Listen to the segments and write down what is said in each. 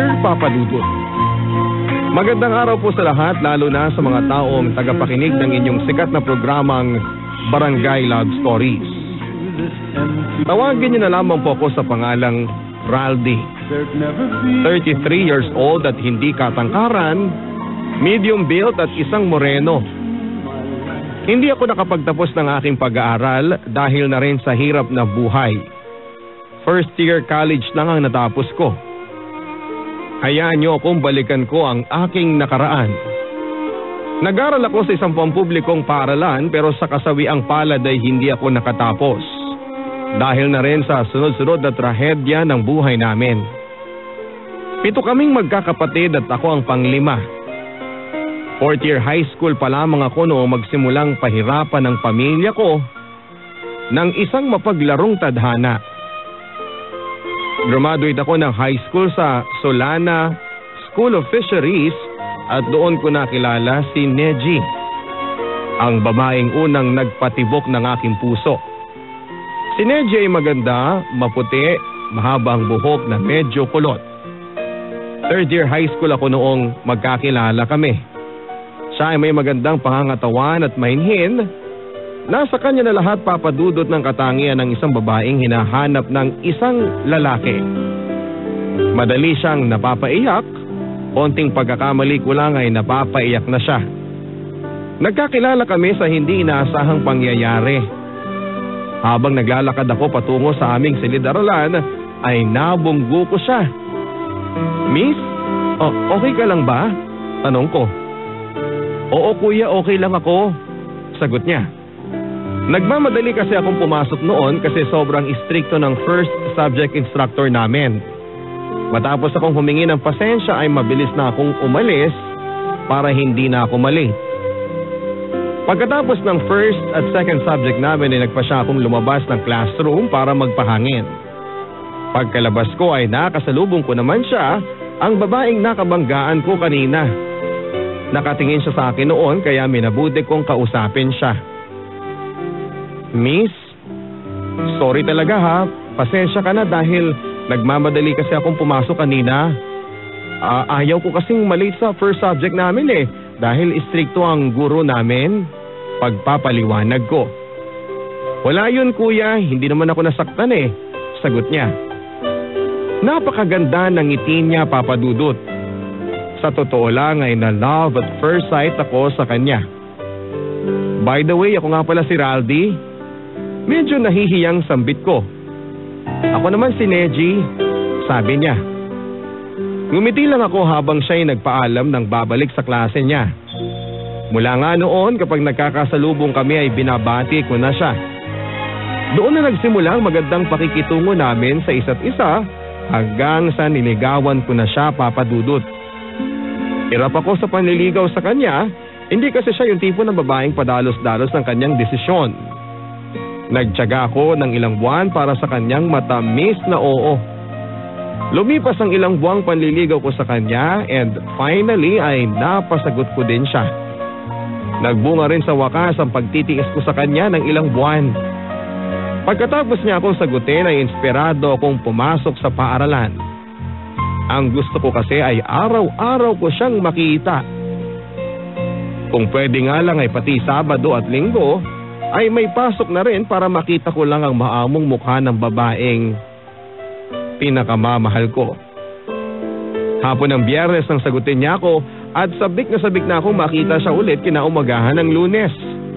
Papa Dudut. Magandang araw po sa lahat, lalo na sa mga taong tagapakinig ng inyong sikat na programang Barangay Love Stories. Tawagin niyo na lamang po ako sa pangalang Raldi. 33 years old at hindi katangkaran, medium built at isang moreno. Hindi ako nakapagtapos ng aking pag-aaral dahil na rin sa hirap na buhay. First year college lang ang natapos ko. Hayaan niyo akong balikan ko ang aking nakaraan. Nag-aral ako sa isang pampublikong paaralan pero sa kasawiang palad ay hindi ako nakatapos. Dahil na rin sa sunod-sunod na trahedya ng buhay namin. 7 kaming magkakapatid at ako ang panglima. 4th year high school pa lamang ako noong magsimulang pahirapan ng pamilya ko ng isang mapaglarong tadhana. Graduate ako ng high school sa Solana School of Fisheries at doon ko nakilala si Neji, ang babaeng unang nagpatibok ng aking puso. Si Neji ay maganda, maputi, mahabang buhok na medyo kulot. 3rd year high school ako noong magkakilala kami. Siya ay may magandang pangangatawan at mainhin. Nasa kanya na lahat, Papa Dudut, ng katangian ng isang babaeng hinahanap ng isang lalaki. Madali siyang napapaiyak, konting pagkakamali ko lang ay napapaiyak na siya. Nagkakilala kami sa hindi inaasahang pangyayari. Habang naglalakad ako patungo sa aming silid-aralan, ay nabunggo ko siya. Miss, okay ka lang ba? Tanong ko. Oo kuya, okay lang ako. Sagot niya. Nagmamadali kasi akong pumasok noon kasi sobrang istrikto ng first subject instructor namin. Matapos akong humingi ng pasensya ay mabilis na akong umalis para hindi na ako malate. Pagkatapos ng first at second subject namin ay nagpa siya akong lumabas ng classroom para magpahangin. Pagkalabas ko ay nakasalubong ko naman siya, ang babaeng nakabanggaan ko kanina. Nakatingin siya sa akin noon kaya minabuti kong kausapin siya. Miss, sorry talaga ha. Pasensya ka na dahil nagmamadali kasi akong pumasok kanina. Ayaw ko kasing malate sa first subject namin dahil istrikto ang guro namin. Pagpapaliwanag ko. Wala yun kuya, hindi naman ako nasaktan Sagot niya. Napakaganda ng ngiti niya, Papa Dudut. Sa totoo lang ay na love at first sight ako sa kanya. By the way, ako nga pala si Raldi. Medyo nahihiyang sambit ko. Ako naman si Neji, sabi niya. Ngumiti lang ako habang siya'y nagpaalam ng babalik sa klase niya. Mula nga noon kapag nagkakasalubong kami ay binabati ko na siya. Doon na nagsimula ang magandang pakikitungo namin sa isa't isa hanggang sa niligawan ko na siya, Papa Dudut. Hirap ako sa panliligaw sa kanya, hindi kasi siya yung tipo ng babaeng padalos-dalos ng kanyang desisyon. Nagtiyaga ako ng ilang buwan para sa kanyang matamis na oo. Lumipas ang ilang buwang panliligaw ko sa kanya and finally ay napasagot ko din siya. Nagbunga rin sa wakas ang pagtitiis ko sa kanya ng ilang buwan. Pagkatapos niya akong sagutin ay inspirado akong pumasok sa paaralan. Ang gusto ko kasi ay araw-araw ko siyang makita. Kung pwede nga lang ay pati Sabado at Linggo ay may pasok na rin para makita ko lang ang maamong mukha ng babaeng pinakamamahal ko. Hapon ng Biyernes nang sagutin niya ako at sabik na akong makita siya ulit kinaumagahan ng Lunes.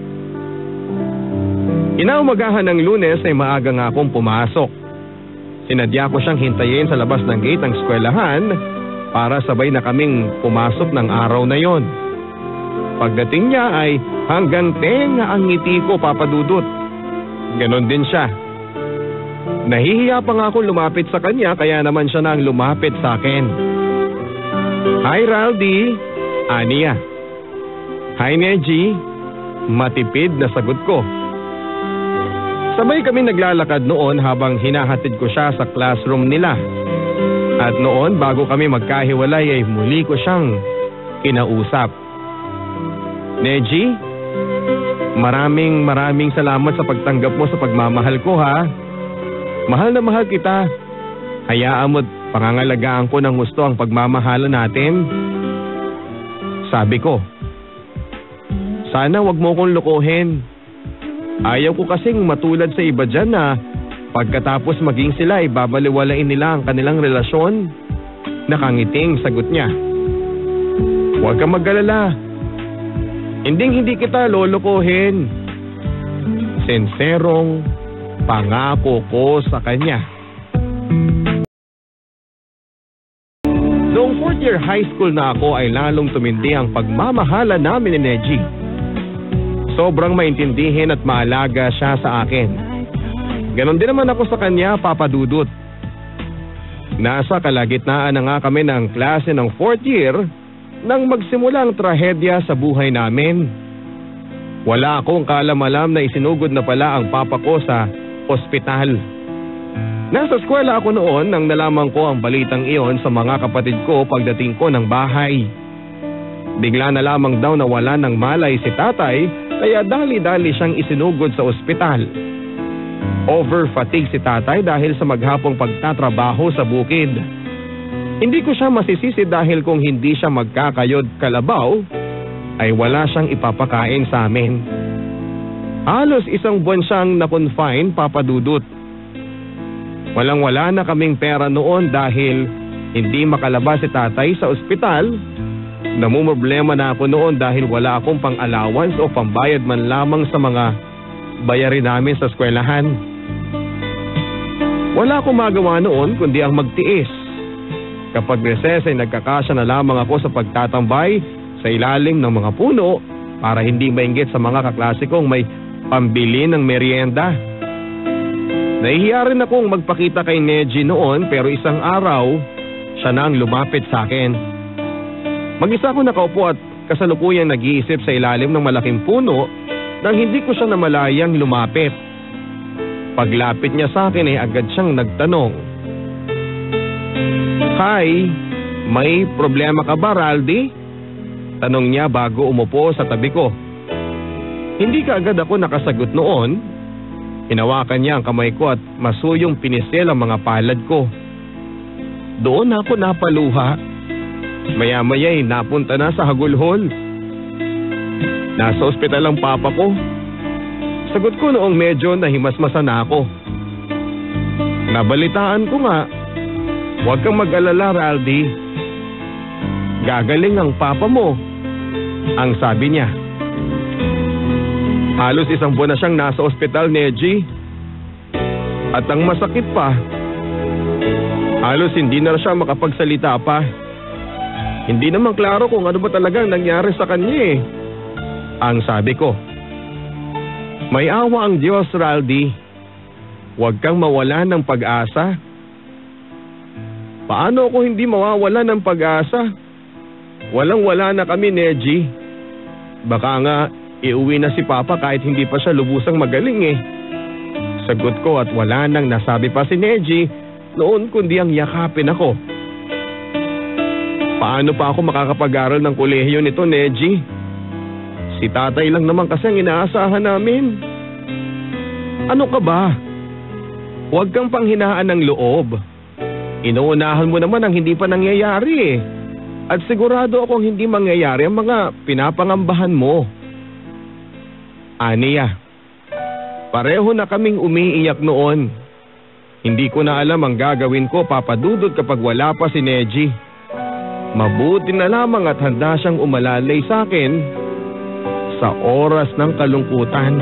Kinaumagahan ng Lunes ay maaga nga akong pumasok. Sinadya ko siyang hintayin sa labas ng gate ng eskwelahan para sabay na kaming pumasok ng araw na yon. Pagdating niya ay hanggang tenga ang ngiti ko, Papa Dudut. Ganon din siya. Nahihiya pa nga ako lumapit sa kanya kaya naman siya na ang lumapit sa akin. Hi Raldi, Aniya. Hi Neji, matipid na sagot ko. Sabay kami naglalakad noon habang hinahatid ko siya sa classroom nila. At noon bago kami magkahiwalay ay muli ko siyang kinausap. Neji, maraming salamat sa pagtanggap mo sa pagmamahal ko ha. Mahal na mahal kita. Hayaan mo't Pangangalagaan ko ng gusto ang pagmamahalan natin. Sabi ko, sana wag mo kong lokohin. Ayaw ko kasing matulad sa iba dyan na pagkatapos maging sila ay babaliwalain nila ang kanilang relasyon. Nakangiting sagot niya. Huwag kang mag-alala. Hindi kita lolokohin. Sinserong pangako ko sa kanya. Noong 4th year high school na ako ay lalong tumindi ang pagmamahala namin ni Neji. Sobrang maintindihin at maalaga siya sa akin. Ganon din naman ako sa kanya, Papa Dudut. Nasa kalagitnaan na nga kami ng klase ng 4th year nang magsimula ang trahedya sa buhay namin. Wala akong kaalam-alam na isinugod na pala ang papa ko sa ospital. Nasa eskwela ako noon nang nalaman ko ang balitang iyon sa mga kapatid ko pagdating ko ng bahay. Bigla na lamang daw nawala ng malay si tatay kaya dali-dali siyang isinugod sa ospital. Over-fatigue si tatay dahil sa maghapong pagtatrabaho sa bukid. Hindi ko siya masisisi dahil kung hindi siya magkakayod kalabaw, ay wala siyang ipapakain sa amin. Halos 1 buwan siyang na-confine, Papa Dudut. Walang-wala na kaming pera noon dahil hindi makalabas si tatay sa ospital. Namumroblema na ako noon dahil wala akong pang-allowance o pambayad man lamang sa mga bayarin namin sa eskwelahan. Wala akong magawa noon kundi ang magtiis. Kapag recess ay nagkakasya na lamang ako sa pagtatambay sa ilalim ng mga puno para hindi mainggit sa mga kaklase kong may pambili ng merienda. Nahihiya rin akong magpakita kay Neji noon pero isang araw siya na ang lumapit sa akin. Mag-isa ako nakaupo at kasalukuyang nag-iisip sa ilalim ng malaking puno nang hindi ko siya namalayang lumapit. Paglapit niya sa akin ay agad siyang nagtanong. Hi, may problema ka ba, Raldi? Tanong niya bago umupo sa tabi ko. Hindi kaagad ako nakasagot noon. Hinawakan niya ang kamay ko at masuyong pinisil ang mga palad ko. Doon ako napaluha. Maya-maya'y napunta na sa hagulhol. Nasa ospital ang papa ko. Sagot ko noong medyo nahimasmasan na ako. Nabalitaan ko nga, huwag kang mag-alala, Raldi. Gagaling ang papa mo, ang sabi niya. Halos 1 buwan na siyang nasa ospital, Neji. At ang masakit pa, halos hindi na siya makapagsalita pa. Hindi naman klaro kung ano ba talagang nangyari sa kanya eh. Ang sabi ko. May awa ang Diyos, Raldi. Huwag kang mawala ng pag-asa. Paano ako hindi mawawala ng pag-asa? Walang-wala na kami, Neji. Baka nga iuwi na si Papa kahit hindi pa siya lubusang magaling eh. Sagot ko at wala nang nasabi pa si Neji noon kundi ang yakapin ako. Paano pa ako makakapag-aral ng kolehiyo nito, Neji? Si tatay lang naman kasi ang inaasahan namin. Ano ka ba? Huwag kang panghinaan ng loob. Inuunahan mo naman ang hindi pa nangyayari eh. At sigurado akong hindi mangyayari ang mga pinapangambahan mo. Aniya, pareho na kaming umiiyak noon. Hindi ko na alam ang gagawin ko, Papa Dudut, kapag wala pa si Neji. Mabuti na lamang at handa siyang umalalay sa akin sa oras ng kalungkutan.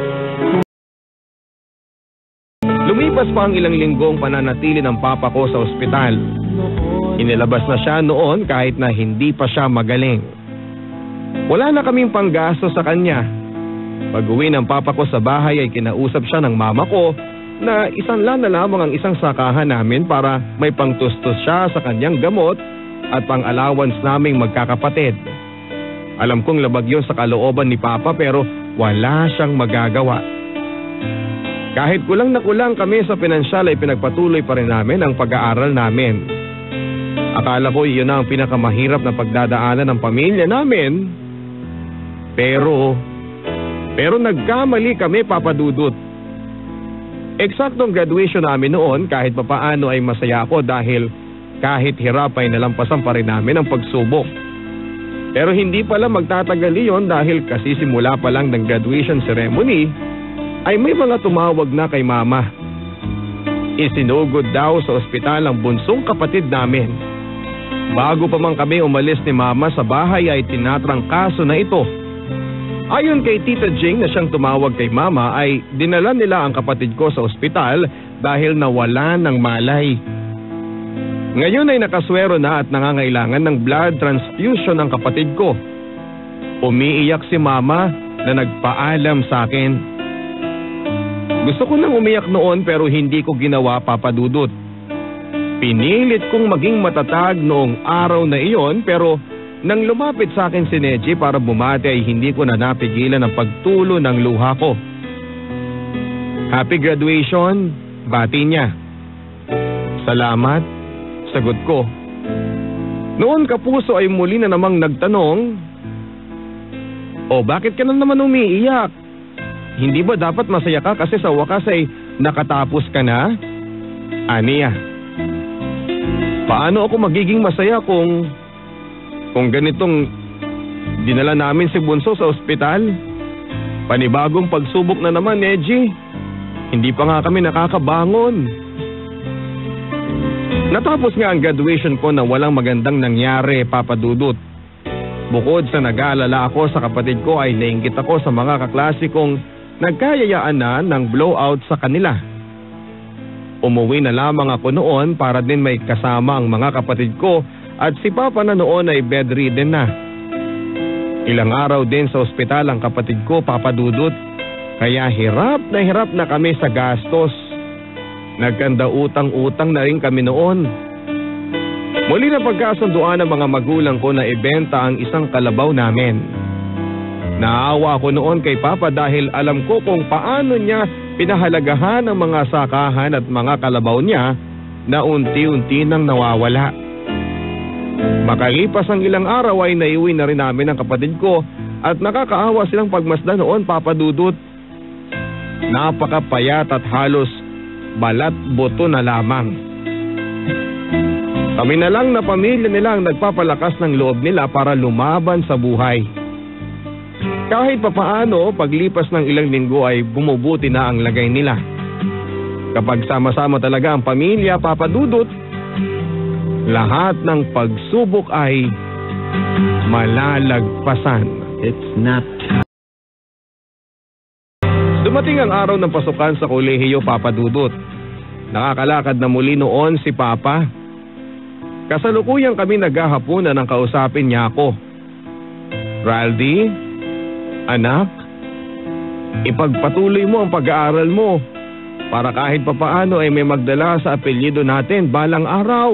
Lumipas pa ang ilang linggong pananatili ng papa ko sa ospital. Inilabas na siya noon kahit na hindi pa siya magaling. Wala na kaming panggasto sa kanya. Pag-uwi ng papa ko sa bahay ay kinausap siya ng mama ko na isanla na lamang ang isang sakahan namin para may pangtustos siya sa kanyang gamot at pang-allowance naming magkakapatid. Alam kong labag yun sa kalooban ni Papa pero wala siyang magagawa. Kahit kulang na kulang kami sa pinansyal ay pinagpatuloy pa rin namin ang pag-aaral namin. Akala ko iyon na ang pinakamahirap na pagdadaanan ng pamilya namin. Pero nagkamali kami, Papa Dudut. Eksaktong graduation namin noon kahit papaano ay masaya ako dahil kahit hirap ay nalampasan pa rin namin ang pagsubok. Pero hindi pala magtatagal iyon dahil kasi simula pa lang ng graduation ceremony ay may mga tumawag na kay Mama. Isinugod daw sa ospital ang bunsong kapatid namin. Bago pa man kami umalis ni Mama sa bahay ay tinatrangkaso na ito. Ayon kay Tita Jing na siyang tumawag kay Mama ay dinala nila ang kapatid ko sa ospital dahil nawala ng malay. Ngayon ay nakaswero na at nangangailangan ng blood transfusion ang kapatid ko. Umiiyak si Mama na nagpaalam sa akin. Gusto ko nang umiyak noon pero hindi ko ginawa, Papa Dudut. Pinilit kong maging matatag noong araw na iyon pero nang lumapit sa akin si Neji para bumati ay hindi ko na napigilan ang pagtulo ng luha ko. Happy graduation, bati niya. Salamat, sagot ko. Noon Kapuso ay muli na namang nagtanong, "O bakit ka na naman umiiyak? Hindi ba dapat masaya ka kasi sa wakas ay nakatapos ka na?" Aniya. Paano ako magiging masaya kung ganitong dinala namin si Bunso sa ospital? Panibagong pagsubok na naman, Neji. Hindi pa nga kami nakakabangon. Natapos nga ang graduation ko na walang magandang nangyari, Papa Dudut. Bukod sa nag-aalala ako sa kapatid ko ay nainggit ako sa mga kaklase kong nagkayayaan na ng blowout sa kanila. Umuwi na lamang ako noon para din may kasama ang mga kapatid ko at si Papa na noon ay bedridden na. Ilang araw din sa ospital ang kapatid ko, Papa Dudut, kaya hirap na kami sa gastos. Nagkanda utang-utang na rin kami noon. Muli na pagkasunduan ng mga magulang ko na ibenta ang isang kalabaw namin. Naawa ako noon kay Papa dahil alam ko kung paano niya pinahalagahan ang mga sakahan at mga kalabaw niya na unti-unti nang nawawala. Makalipas ang ilang araw ay naiuwi na rin namin ang kapatid ko at nakakaawa silang pagmasdan noon, Papa Dudut. Napakapayat at halos balat buto na lamang. Kami na lang na pamilya nila ang nagpapalakas ng loob nila para lumaban sa buhay. Kahit papaano, paglipas ng ilang linggo ay bumubuti na ang lagay nila. Kapag sama-sama talaga ang pamilya, Papa Dudut, lahat ng pagsubok ay malalagpasan. It's not. Dumating ang araw ng pasukan sa kolehiyo, Papa Dudut. Nakakalakad na muli noon si Papa. Kasalukuyang kami naghahapunan ng kausapin niya ako. "Raldi, anak, ipagpatuloy mo ang pag-aaral mo para kahit papaano ay may magdala sa apelyido natin balang araw."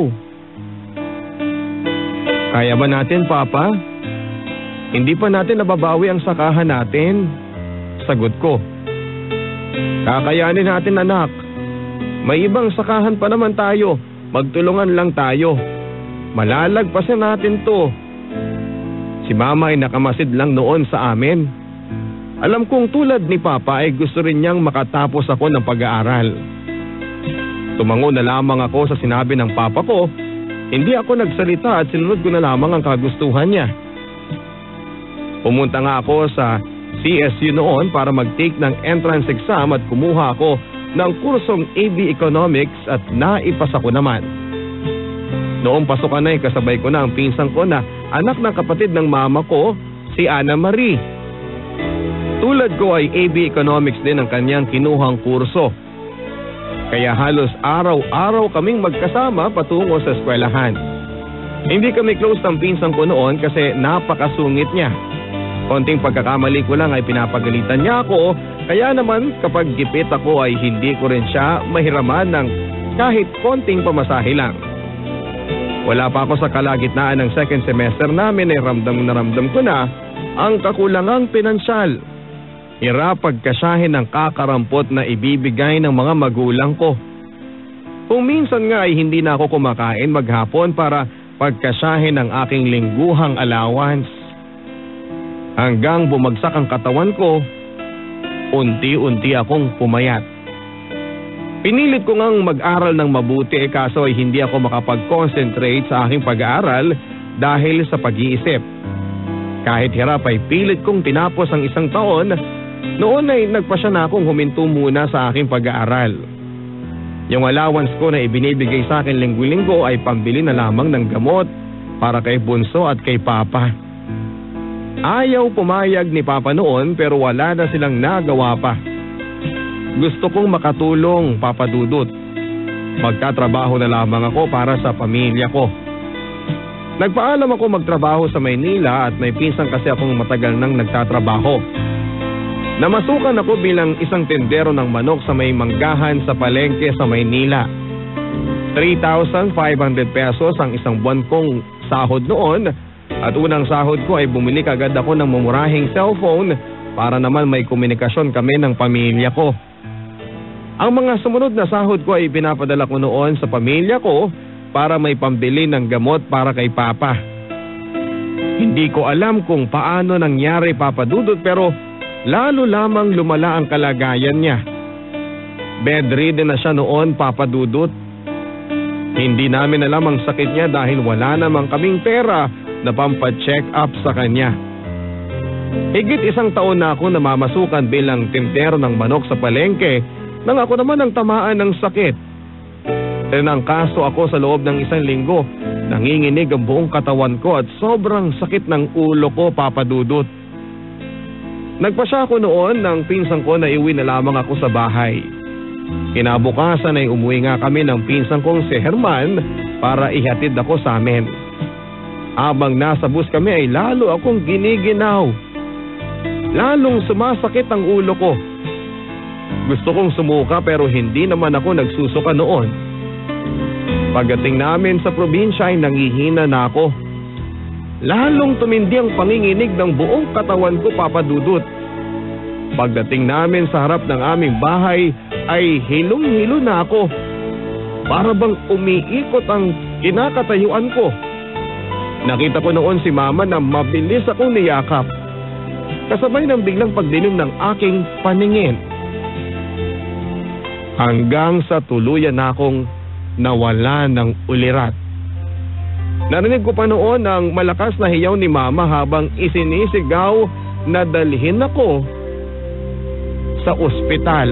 "Kaya ba natin, Papa? Hindi pa natin nababawi ang sakahan natin," sagot ko. "Kakayanin natin, anak. May ibang sakahan pa naman tayo. Magtulungan lang tayo. Malalagpasan natin to." Si Mama ay nakamasid lang noon sa amin. Alam kong tulad ni Papa ay gusto rin niyang makatapos ako ng pag-aaral. Tumango na lamang ako sa sinabi ng Papa ko. Hindi ako nagsalita at sinunod ko na lamang ang kagustuhan niya. Pumunta nga ako sa CSU noon para mag-take ng entrance exam at kumuha ako ng kursong AB Economics at naipasa ko naman. Noong pasukan na kasabay ko na ang pinsang ko na anak ng kapatid ng mama ko, si Ana Marie. Tulad ko ay AB Economics din ang kanyang kinuhang kurso. Kaya halos araw-araw kaming magkasama patungo sa eskwelahan. Hindi kami close ng pinsang ko noon kasi napakasungit niya. Konting pagkakamali ko lang ay pinapagalitan niya ako, kaya naman kapag gipit ako ay hindi ko rin siya mahiraman ng kahit konting pamasahe lang. Wala pa ako sa kalagitnaan ng second semester namin ay ramdam ko na ang kakulangang pinansyal. Hirap pagkasyahin ng kakarampot na ibibigay ng mga magulang ko. Kung minsan nga ay hindi na ako kumakain maghapon para pagkasyahin ang aking lingguhang allowance. Hanggang bumagsak ang katawan ko, unti-unti akong pumayat. Pinilit ko ngang mag-aral ng mabuti kaso ay hindi ako makapag-concentrate sa aking pag-aaral dahil sa pag-iisip. Kahit hirap ay pilit kong tinapos ang isang taon, noon ay nagpasya na akong huminto muna sa aking pag-aaral. Yung allowance ko na ibinibigay sa akin linggo-linggo ay pambili na lamang ng gamot para kay Bunso at kay Papa. Ayaw pumayag ni Papa noon pero wala na silang nagawa pa. Gusto kong makatulong, Papa Dudut. Magtatrabaho na lamang ako para sa pamilya ko. Nagpaalam ako magtrabaho sa Maynila at may pinsan kasi akong matagal nang nagtatrabaho. Namasukan ako bilang isang tendero ng manok sa may manggahan sa palengke sa Maynila. 3,500 pesos ang isang buwan kong sahod noon at unang sahod ko ay bumili kagad ako ng mumurahing cellphone para naman may komunikasyon kami ng pamilya ko. Ang mga sumunod na sahod ko ay pinapadala ko noon sa pamilya ko para may pambili ng gamot para kay Papa. Hindi ko alam kung paano nangyari, Papa Dudut, pero lalo lamang lumala ang kalagayan niya. Bedridden na siya noon, Papa Dudut. Hindi namin alam ang sakit niya dahil wala namang kaming pera na pampa-check up sa kanya. Higit isang taon na ako namamasukan bilang tindero ng manok sa palengke nang ako naman ang tamaan ng sakit. Tinangkaso ako sa loob ng isang linggo. Nanginginig ang buong katawan ko at sobrang sakit ng ulo ko, Papa Dudut. Nagpasya ako noon ng pinsang ko na iuwi na lamang ako sa bahay. Kinabukasan ay umuwi nga kami ng pinsang kong si Herman para ihatid ako sa amin. Habang nasa bus kami ay lalo akong giniginaw. Lalong sumasakit ang ulo ko. Gusto kong sumuka pero hindi naman ako nagsusuka noon. Pagdating namin sa probinsya ay nangihina na ako. Lalong tumindi ang panginginig ng buong katawan ko, Papa Dudut. Pagdating namin sa harap ng aming bahay ay hilong-hilo na ako. Para bang umiikot ang kinakatayuan ko. Nakita ko noon si Mama na mabilis akong niyakap. Kasabay ng biglang pagdilim ng aking paningin. Hanggang sa tuluyan na akong nawala ng ulirat. Narinig ko pa noon ang malakas na hiyaw ni Mama habang isinisigaw na dalhin ako sa ospital.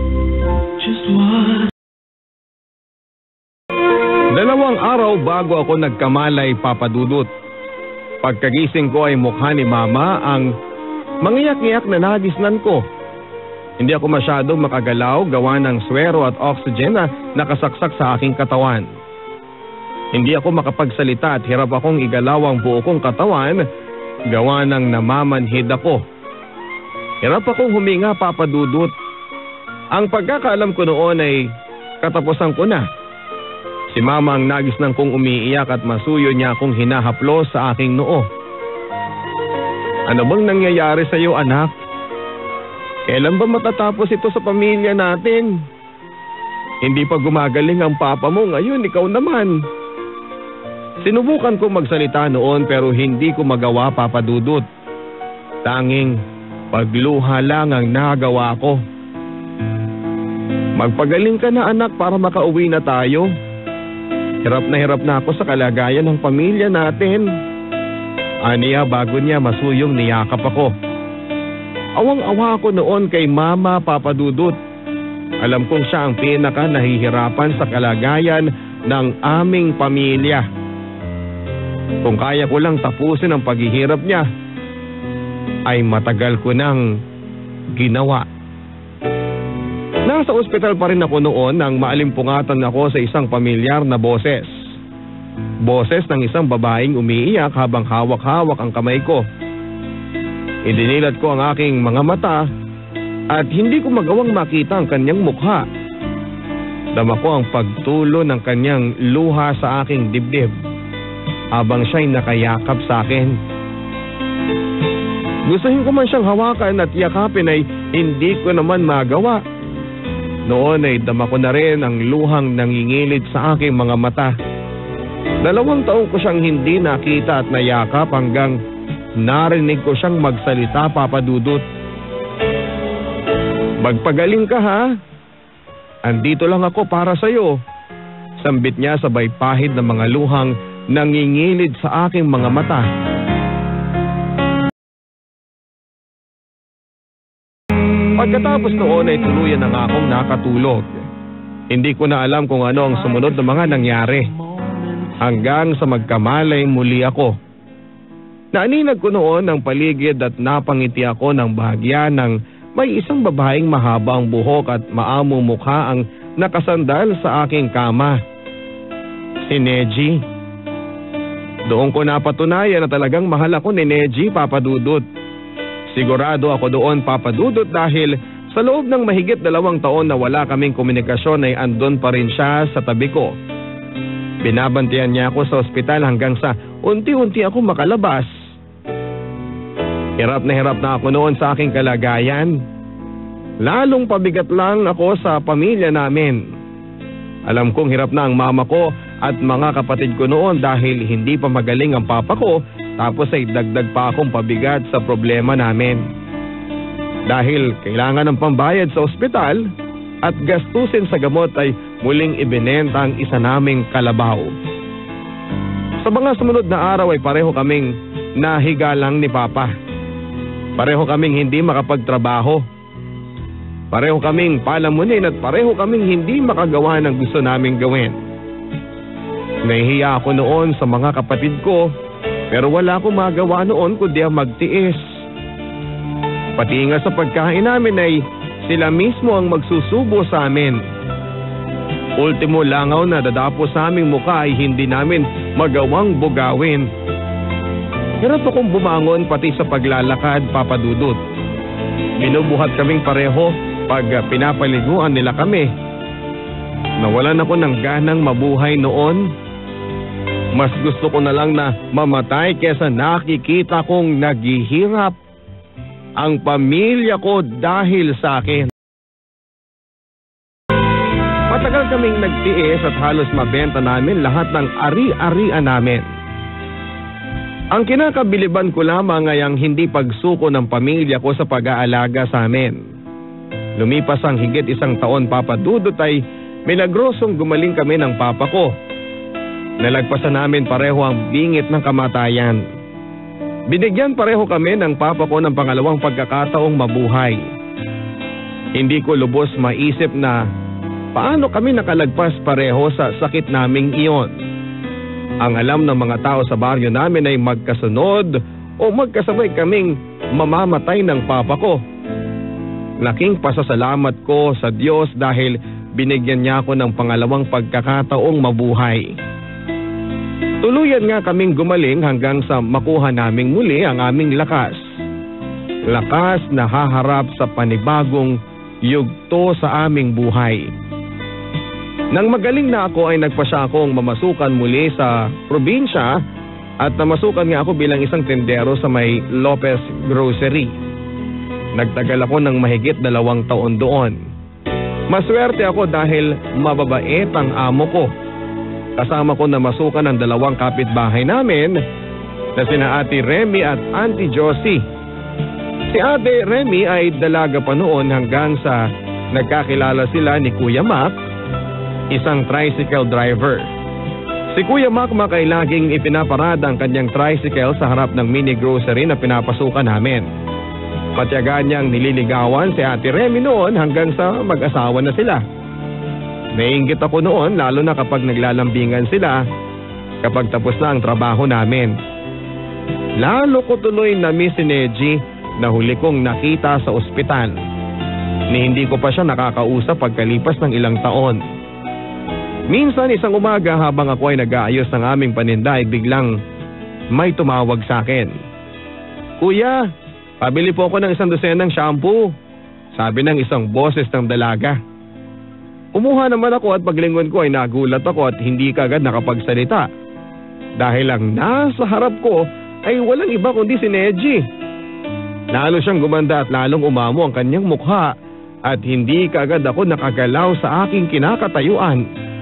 Dalawang araw bago ako nagkamalay, Papa Dudut. Pagkagising ko ay mukha ni Mama ang mangiyak-iyak na nagisnan ko. Hindi ako masyadong makagalaw gawa ng swero at oxygen na nakasaksak sa aking katawan. Hindi ako makapagsalita at hirap akong igalaw ang buo kong katawan gawa ng namamanhid ako. Hirap akong huminga, Papa Dudut. Ang pagkakaalam ko noon ay katapusan ko na. Si Mama ang nagisnan kong umiiyak at masuyo niya akong hinahaplos sa aking noo. Ano bang nangyayari sa iyo, anak? Kailan ba matatapos ito sa pamilya natin? Hindi pa gumagaling ang papa mo, ngayon ikaw naman. Sinubukan ko magsalita noon pero hindi ko magawa, Papa Dudut. Tanging pagluha lang ang nagawa ko. Magpagaling ka na, anak, para makauwi na tayo. Hirap na ako sa kalagayan ng pamilya natin. Aniya bago niya masuyong niyakap ako. Awang-awa ako noon kay Mama, Papa Dudut. Alam kong siya ang pinaka nahihirapan sa kalagayan ng aming pamilya. Kung kaya ko lang tapusin ang paghihirap niya, ay matagal ko nang ginawa. Nasa ospital pa rin ako noon nang maalimpungatan ako sa isang pamilyar na boses. Boses ng isang babaeng umiiyak habang hawak-hawak ang kamay ko. Idinilat ko ang aking mga mata at hindi ko magawang makita ang kanyang mukha. Dama ko ang pagtulo ng kanyang luha sa aking dibdib habang siya'y nakayakap sa akin. Gustuhin ko man siyang hawakan at yakapin ay hindi ko naman magawa. Noon ay dama ko na rin ang luhang nangingilid sa aking mga mata. 2 taon ko siyang hindi nakita at nayakap hanggang narinig ko siyang magsalita, Papa Dudut. Magpagaling ka, ha? andito lang ako para sa'yo. Sambit niya sabay pahid ng mga luhang nangingilid sa aking mga mata. Pagkatapos noon ay tuluyan na nga akong nakatulog. Hindi ko na alam kung ano ang sumunod na mga nangyari. Hanggang sa magkamalay muli ako. Naaninag ko noon ang paligid at napangiti ako ng bahagya ng may isang babaeng mahaba ang buhok at maamong mukha ang nakasandal sa aking kama. Si Neji. Doon ko napatunayan na talagang mahal ako ni Neji, Papa Dudut. Sigurado ako doon, Papa Dudut, dahil sa loob ng mahigit 2 taon na wala kaming komunikasyon ay andun pa rin siya sa tabi ko. Binabantayan niya ako sa ospital hanggang sa unti-unti ako makalabas. Hirap na ako noon sa aking kalagayan. Lalong pabigat lang ako sa pamilya namin. Alam kong hirap na ang mama ko at mga kapatid ko noon dahil hindi pa magaling ang papa ko, tapos ay dagdag pa akong pabigat sa problema namin. Dahil kailangan ng pambayad sa ospital at gastusin sa gamot ay muling ibinenta ang isa naming kalabaw. Sa mga sumunod na araw ay pareho kaming nahiga lang ni Papa. Pareho kaming hindi makapagtrabaho. Pareho kaming palamunin at pareho kaming hindi makagawa ng gusto naming gawin. Nahihiya ako noon sa mga kapatid ko, pero wala akong magawa noon kundi ang magtiis. Pati nga sa pagkain namin ay sila mismo ang magsusubo sa amin. Ultimo langaw na dadapo sa aming mukha ay hindi namin magawang bugawin. Hirap akong bumangon pati sa paglalakad, Papa Dudut. Binubuhat kaming pareho pag pinapaliguan nila kami. Nawalan ako ng ganang mabuhay noon. Mas gusto ko na lang na mamatay kesa nakikita kong naghihirap ang pamilya ko dahil sa akin. Matagal kaming nagtiis at halos mabenta namin lahat ng ari-arian namin. Ang kinakabiliban ko lamang ay ang hindi pagsuko ng pamilya ko sa pag-aalaga sa amin. Lumipas ang higit 1 taon, Papa Dudut, ay milagrosong gumaling kami ng papa ko. Nalagpasan namin pareho ang bingit ng kamatayan. Binigyan pareho kami ng papa ko ng pangalawang pagkakataong mabuhay. Hindi ko lubos maisip na paano kami nakalagpas pareho sa sakit naming iyon. Ang alam ng mga tao sa baryo namin ay magkasunod o magkasabay kaming mamamatay ng papa ko. Laking pasasalamat ko sa Diyos dahil binigyan niya ako ng pangalawang pagkakataong mabuhay. Tuluyan nga kaming gumaling hanggang sa makuha naming muli ang aming lakas. Lakas na haharap sa panibagong yugto sa aming buhay. Nang magaling na ako ay nagpasya akong mamasukan muli sa probinsya at namasukan nga ako bilang isang tendero sa may Lopez Grocery. Nagtagal ako ng mahigit 2 taon doon. Maswerte ako dahil mababait ang amo ko. Kasama ko na masukan ang 2 kapitbahay namin na sina Ate Remy at Auntie Josie. Si Ate Remy ay dalaga pa noon hanggang sa nagkakilala sila ni Kuya Mac, isang tricycle driver. Si Kuya Mac ay laging ipinaparada ang kanyang tricycle sa harap ng mini grocery na pinapasukan namin. Matyaga niyang nililigawan si Ate Remy noon hanggang sa mag-asawa na sila. Naiinggit ako noon lalo na kapag naglalambingan sila kapag tapos na ang trabaho namin. Lalo ko tuloy na-miss si Neji na huli kong nakita sa ospital. Ni hindi ko pa siya nakakausap pagkalipas ng ilang taon. Minsan isang umaga habang ako ay nag-aayos ng aming paninda ay biglang may tumawag sa akin. Kuya, pabili po ako ng 1 dosenang shampoo, sabi ng isang boses ng dalaga. Kumuha naman ako at paglingon ko ay nagulat ako at hindi kagad nakapagsalita. Dahil ang nasa harap ko ay walang iba kundi si Neji. Lalo siyang gumanda at lalong umamo ang kanyang mukha at hindi kagad ako nakagalaw sa aking kinakatayuan.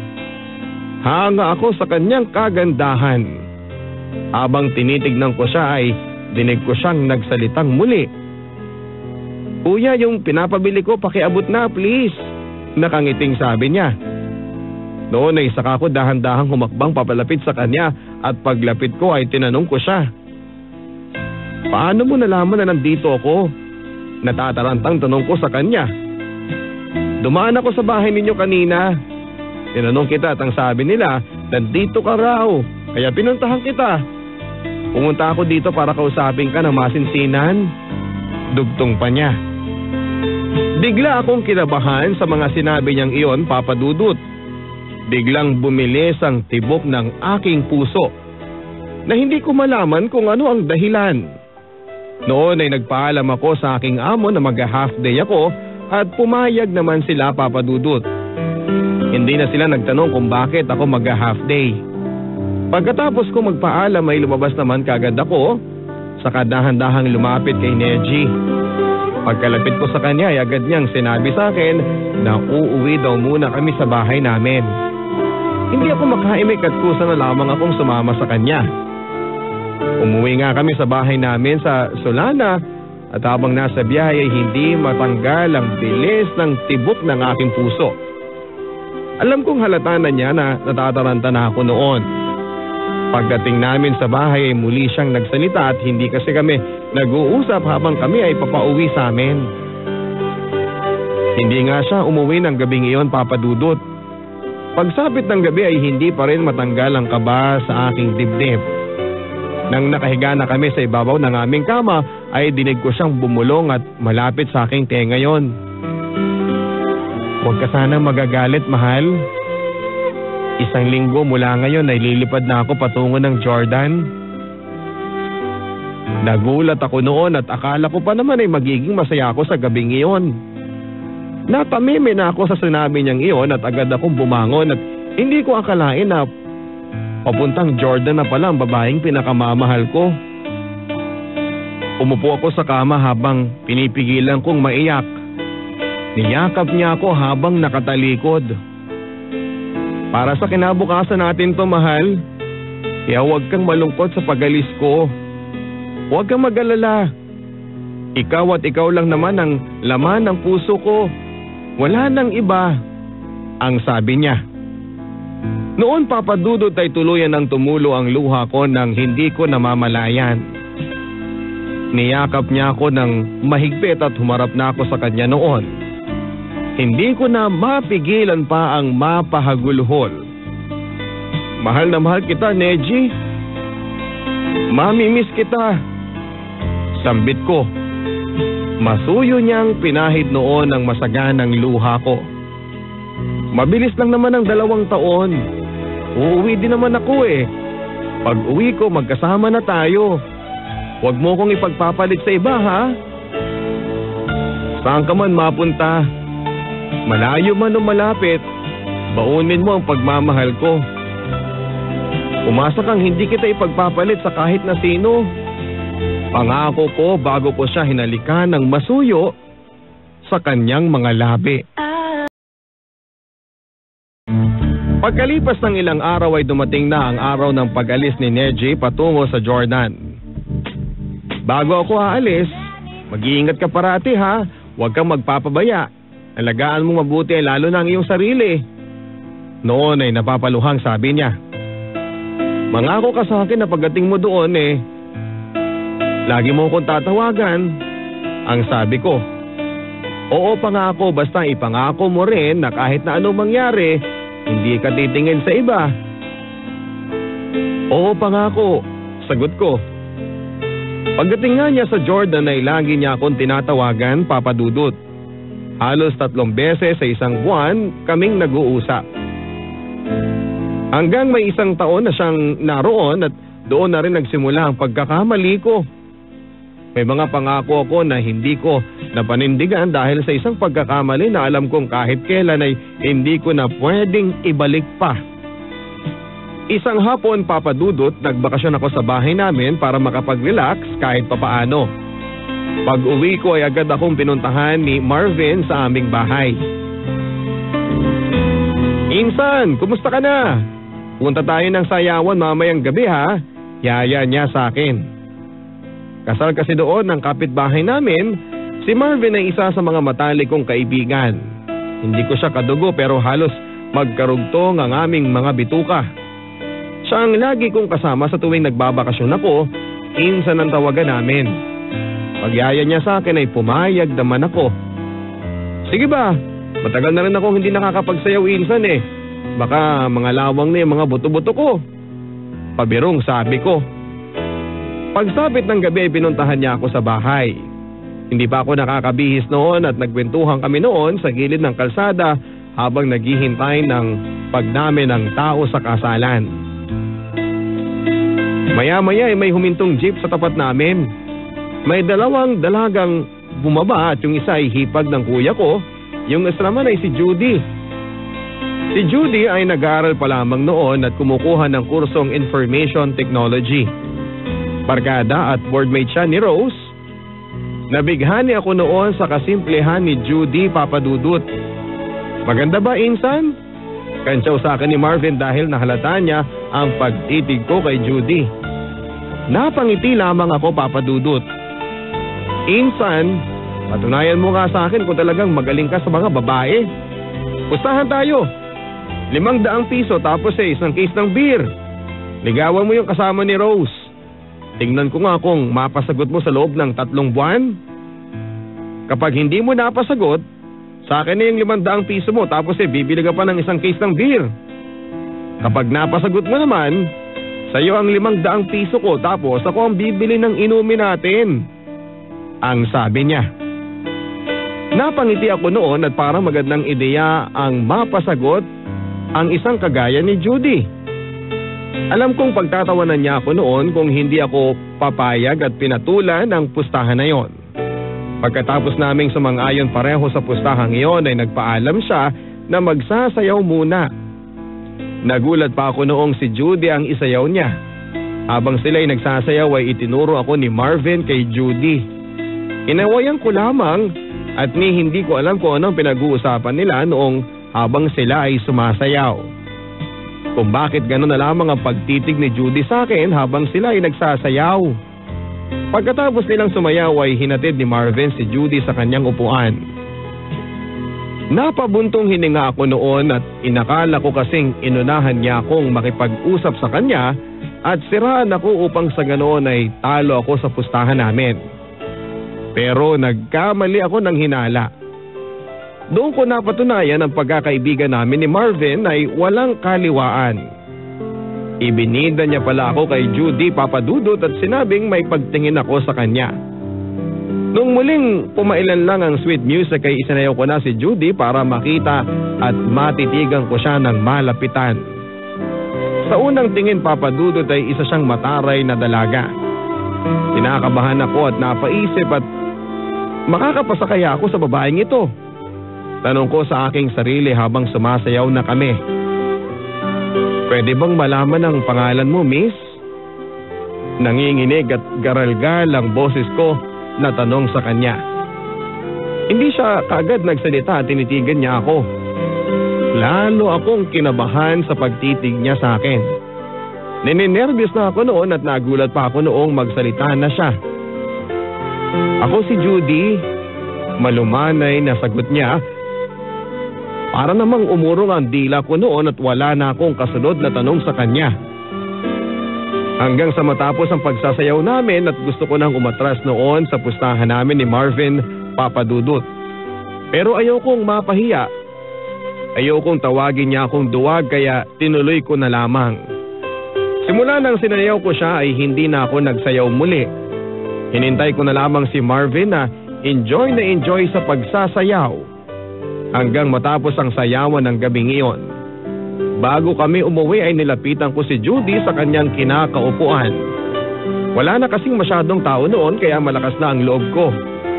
Hanga ako sa kanyang kagandahan. Habang tinitignan ko siya ay dinig ko siyang nagsalitang muli. Kuya, yung pinapabili ko pakiabot na please. Nakangiting sabi niya. Noon ay saka ko dahan-dahang humakbang papalapit sa kanya at paglapit ko ay tinanong ko siya. Paano mo nalaman na nandito ako? Natatarantang tanong ko sa kanya. Dumaan ako sa bahay ninyo kanina. Tinanong kita at ang sabi nila, nandito ka raw, kaya pinuntahan kita. Pumunta ako dito para kausapin ka ng masinsinan. Dugtong pa niya. Bigla akong kinabahan sa mga sinabi niyang iyon, Papa Dudut. Biglang bumilis ang tibok ng aking puso na hindi ko malaman kung ano ang dahilan. Noon ay nagpaalam ako sa aking amo na mag-half day ako at pumayag naman sila, Papa Dudut. Hindi na sila nagtanong kung bakit ako mag-half day. Pagkatapos ko magpaalam ay lumabas naman kagad ako, saka dahan-dahang lumapit kay Neji. Pagkalapit ko sa kanya ay agad niyang sinabi sa akin na uuwi daw muna kami sa bahay namin. Hindi ako makaimik at kusa na lamang akong sumama sa kanya. Umuwi nga kami sa bahay namin sa Solana at habang nasa biyahe ay hindi matanggal ang bilis ng tibok ng aking puso. Alam kong halata na niya na natataranta na ako noon. Pagdating namin sa bahay ay muli siyang nagsalita at hindi kasi kami nag-uusap habang kami ay papauwi sa amin. Hindi nga siya umuwi ng gabing iyon, Papa Dudut. Pagsapit ng gabi ay hindi pa rin matanggal ang kaba sa aking dibdib. Nang nakahiga na kami sa ibabaw ng aming kama ay dinig ko siyang bumulong at malapit sa aking tenga yon. Huwag ka sanang magagalit, mahal. 1 linggo mula ngayon ay lilipad na ako patungo ng Jordan. Nagulat ako noon at akala ko pa naman ay magiging masaya ako sa gabing iyon. Natamimi na ako sa sinabi niyang iyon at agad akong bumangon at hindi ko akalain na papuntang Jordan na pala ang babaeng pinakamamahal ko. Umupo ako sa kama habang pinipigilan kong maiyak. Niyakap niya ako habang nakatalikod. Para sa kinabukasan natin to, mahal. Kaya huwag kang malungkot sa pag-alis ko. Huwag kang mag-alala. Ikaw at ikaw lang naman ang laman ng puso ko. Wala nang iba, ang sabi niya. Noon, Papa Dudut, ay tuluyan ng tumulo ang luha ko nang hindi ko namamalayan. Niyakap niya ako ng mahigpit at humarap na ako sa kanya noon. Hindi ko na mapigilan pa ang mapahagulhol. Mahal na mahal kita, Neji. Mamimiss kita. Sambit ko. Masuyo niyang pinahid noon ang masaganang luha ko. Mabilis lang naman ang 2 taon. Uuwi din naman ako eh. Pag uwi ko, magkasama na tayo. Huwag mo kong ipagpapalit sa iba, ha? Saan ka man mapunta, malayo man o malapit, baunin mo ang pagmamahal ko. Umasa kang hindi kita ipagpapalit sa kahit na sino. Pangako ko bago ko siya hinalikan ng masuyo sa kanyang mga labi. Pagkalipas ng ilang araw ay dumating na ang araw ng pag-alis ni Neji patungo sa Jordan. Bago ako aalis, mag-iingat ka parati, ha? Huwag kang magpapabaya. Alagaan mo mabuti lalo na ang iyong sarili. Noon ay napapaluhang sabi niya. Mangako ka sa akin na pagdating mo doon lagi mo akong tatawagan, ang sabi ko. Oo, pangako, basta ipangako mo rin na kahit na anong mangyari, hindi ka titingin sa iba. Oo, pangako, sagot ko. Pagdating nga niya sa Jordan ay lagi niya akong tinatawagan, Papa Dudut. Halos 3 beses sa isang buwan kaming nag-uusap. Hanggang may 1 taon na siyang naroon at doon na rin nagsimula ang pagkakamali ko. May mga pangako ako na hindi ko napanindigan dahil sa isang pagkakamali na alam kong kahit kailan ay hindi ko na pwedeng ibalik pa. Isang hapon, Papa Dudut, nagbakasyon ako sa bahay namin para makapag-relax kahit papaano. Pag uwi ko ay agad akong pinuntahan ni Marvin sa aming bahay. Insan, kumusta ka na? Punta tayo ng sayawan mamayang gabi, ha? Yaya niya sa akin. Kasal kasi doon ng kapitbahay namin, si Marvin ay isa sa mga matalik kong kaibigan. Hindi ko siya kadugo pero halos magkarugtong ang aming mga bituka. Siya ang lagi kong kasama sa tuwing nagbabakasyon ako, Insan ang tawagan namin. Pagyaya niya sa akin ay pumayag naman ako. Sige ba, matagal na rin akong hindi nakakapagsayaw, Insan eh. Baka mga lawang na yung mga buto-buto ko. Pabirong sabi ko. Pagsapit ng gabi, pinuntahan niya ako sa bahay. Hindi pa ako nakakabihis noon at nagkwentuhan kami noon sa gilid ng kalsada habang naghihintay ng pagdami ng tao sa kasalan. Maya-maya ay may humintong jeep sa tapat namin. May dalawang dalagang bumaba at yung isa ay hipag ng kuya ko, yung isa naman ay si Judy. Si Judy ay nag-aaral pa lamang noon at kumukuha ng kursong Information Technology. Barkada at boardmate siya ni Rose. Nabighani ako noon sa kasimplehan ni Judy, Papa Dudut. Maganda ba, Insan? Kantsaw sa akin ni Marvin dahil nahalata niya ang pagtitig ko kay Judy. Napangiti lamang ako, Papa Dudut. Insan, patunayan mo nga sa akin kung talagang magaling ka sa mga babae. Pustahan tayo. 500 piso tapos isang case ng beer. Ligawan mo yung kasama ni Rose. Tingnan ko nga kung mapasagot mo sa loob ng 3 buwan. Kapag hindi mo napasagot, sa akin na yung 500 piso mo tapos bibili ka pa ng isang case ng beer. Kapag napasagot mo naman, sa'yo ang 500 piso ko tapos ako ang bibili ng inumin natin. Ang sabi niya. Napangiti ako noon at parang magandang ideya ang mapasagot ang isang kagaya ni Judy. Alam kong pagtatawanan niya ako noon kung hindi ako papayag at pinatulan ang pustahan na yon. Pagkatapos naming sumang-ayon pareho sa pustahang iyon ay nagpaalam siya na magsasayaw muna. Nagulat pa ako noong si Judy ang isayaw niya. Habang sila'y nagsasayaw ay itinuro ako ni Marvin kay Judy. Inawayan ko lamang at hindi ko alam kung anong pinag-uusapan nila noong habang sila ay sumasayaw. Kung bakit gano'n na lamang ang pagtitig ni Judy sa akin habang sila ay nagsasayaw. Pagkatapos nilang sumayaw ay hinatid ni Marvin si Judy sa kanyang upuan. Napabuntong hininga ako noon at inakala ko kasing inunahan niya akong makipag-usap sa kanya at siraan ako upang sa ganoon ay talo ako sa pustahan namin. Pero nagkamali ako ng hinala. Doon ko napatunayan ang pagkakaibigan namin ni Marvin ay walang kaliwaan. Ibinida niya pala ako kay Judy, Papa Dudut at sinabing may pagtingin ako sa kanya. Nung muling pumailan lang ang sweet music ay isinayaw ko na si Judy para makita at matitigan ko siya ng malapitan. Sa unang tingin, Papa Dudut ay isa siyang mataray na dalaga. Kinakabahan ako at napaisip at makakapasa kaya ako sa babaeng ito? Tanong ko sa aking sarili habang sumasayaw na kami. Pwede bang malaman ang pangalan mo, miss? Nanginginig at garalgal ang boses ko na tanong sa kanya. Hindi siya kaagad nagsalita at tinitigan niya ako. Lalo akong kinabahan sa pagtitig niya sa akin. Nininervyos na ako noon at nagulat pa ako noong magsalita na siya. Ako si Judy. Malumanay na sagot niya. Para namang umurong ang dila ko noon at wala na akong kasunod na tanong sa kanya. Hanggang sa matapos ang pagsasayaw namin at gusto ko nang umatras noon sa pustahan namin ni Marvin, Papa Dudut. Pero ayokong mapahiya. Ayokong tawagin niya akong duwag kaya tinuloy ko na lamang. Simula nang sinayaw ko siya ay hindi na ako nagsayaw muli. Hinintay ko na lamang si Marvin na enjoy sa pagsasayaw. Hanggang matapos ang sayawan ng gabing iyon. Bago kami umuwi ay nilapitan ko si Judy sa kanyang kinakaupuan. Wala na kasing masyadong tao noon kaya malakas na ang loob ko.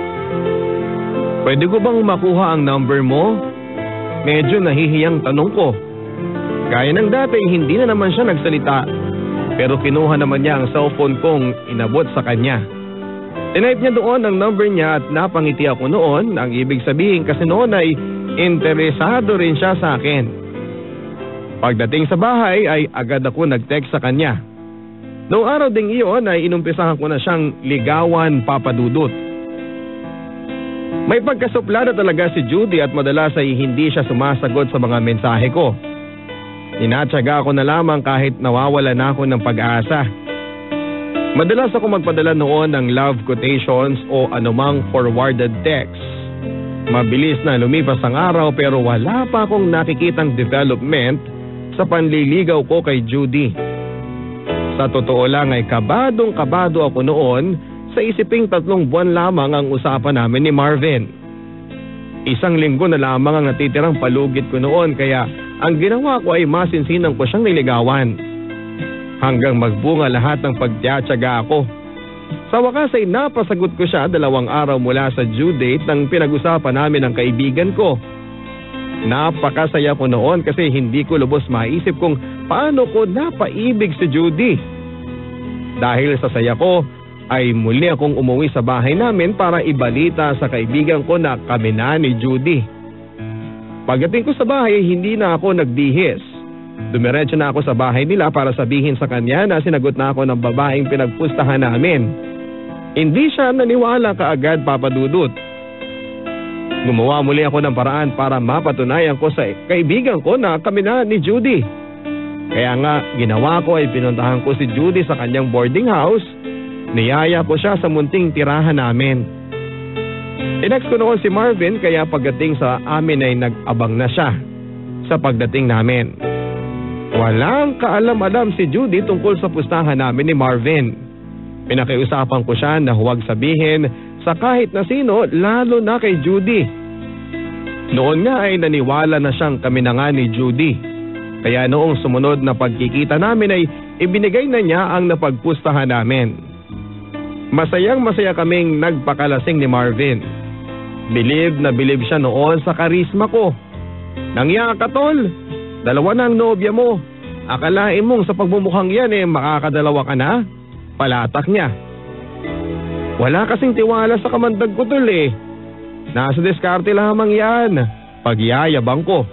Pwede ko bang makuha ang number mo? Medyo nahihiyang tanong ko. Gaya ng dati hindi na naman siya nagsalita. Pero kinuha naman niya ang cellphone kong inabot sa kanya. Tinype niya doon ang number niya at napangiti ako noon. Ang ibig sabihin kasi noon ay interesado rin siya sa akin. Pagdating sa bahay ay agad ako nag-text sa kanya. Noong araw ding iyon ay inumpisahan ko na siyang ligawan, Papa Dudut. May pagkasuplada talaga si Judy at madalas ay hindi siya sumasagot sa mga mensahe ko. Tinatsaga ako na lamang kahit nawawala na ako ng pag-asa. Madalas ako magpadala noon ng love quotations o anumang forwarded text. Mabilis na lumipas ang araw pero wala pa akong nakikitang development sa panliligaw ko kay Judy. Sa totoo lang ay kabadong-kabado ako noon sa isiping 3 buwan lamang ang usapan namin ni Marvin. 1 linggo na lamang ang natitirang palugit ko noon kaya ang ginawa ko ay masinsinan ko siyang niligawan. Hanggang magbunga lahat ng pagtiyatsaga ako. Sa wakas ay napasagot ko siya 2 araw mula sa due date ng pinag-usapan namin ng kaibigan ko. Napakasaya ko noon kasi hindi ko lubos maisip kung paano ko napaibig si Judy. Dahil sa saya ko, ay muli akong umuwi sa bahay namin para ibalita sa kaibigan ko na kami na ni Judy. Pagdating ko sa bahay, hindi na ako nagbihis. Dumiretso na ako sa bahay nila para sabihin sa kanya na sinagot na ako ng babaeng pinagpustahan namin. Hindi siya naniwala kaagad, Papa Dudut. Gumawa muli ako ng paraan para mapatunayan ko sa kaibigan ko na kami na ni Judy. Kaya nga, ginawa ko ay pinuntahan ko si Judy sa kanyang boarding house. Niyaya ko siya sa munting tirahan namin. Tinext ko noon si Marvin kaya pagdating sa amin ay nag-abang na siya sa pagdating namin. Walang kaalam-alam si Judy tungkol sa pustahan namin ni Marvin. Pinakiusapan ko siya na huwag sabihin sa kahit na sino, lalo na kay Judy. Noon nga ay naniwala na siyang kami na nga ni Judy. Kaya noong sumunod na pagkikita namin ay ibinigay na niya ang napagpustahan namin. Masayang-masaya kaming nagpakalasing ni Marvin. Bilib na bilib siya noon sa karisma ko. Nangya ka, tol. 2 na ang nobya mo. Akalain mong sa pagmumukhang yan makakadalawa ka na? Palatak niya. Wala kasing tiwala sa kamandag ko, tol Nasa diskarte lamang yan. Pagyayabang ko.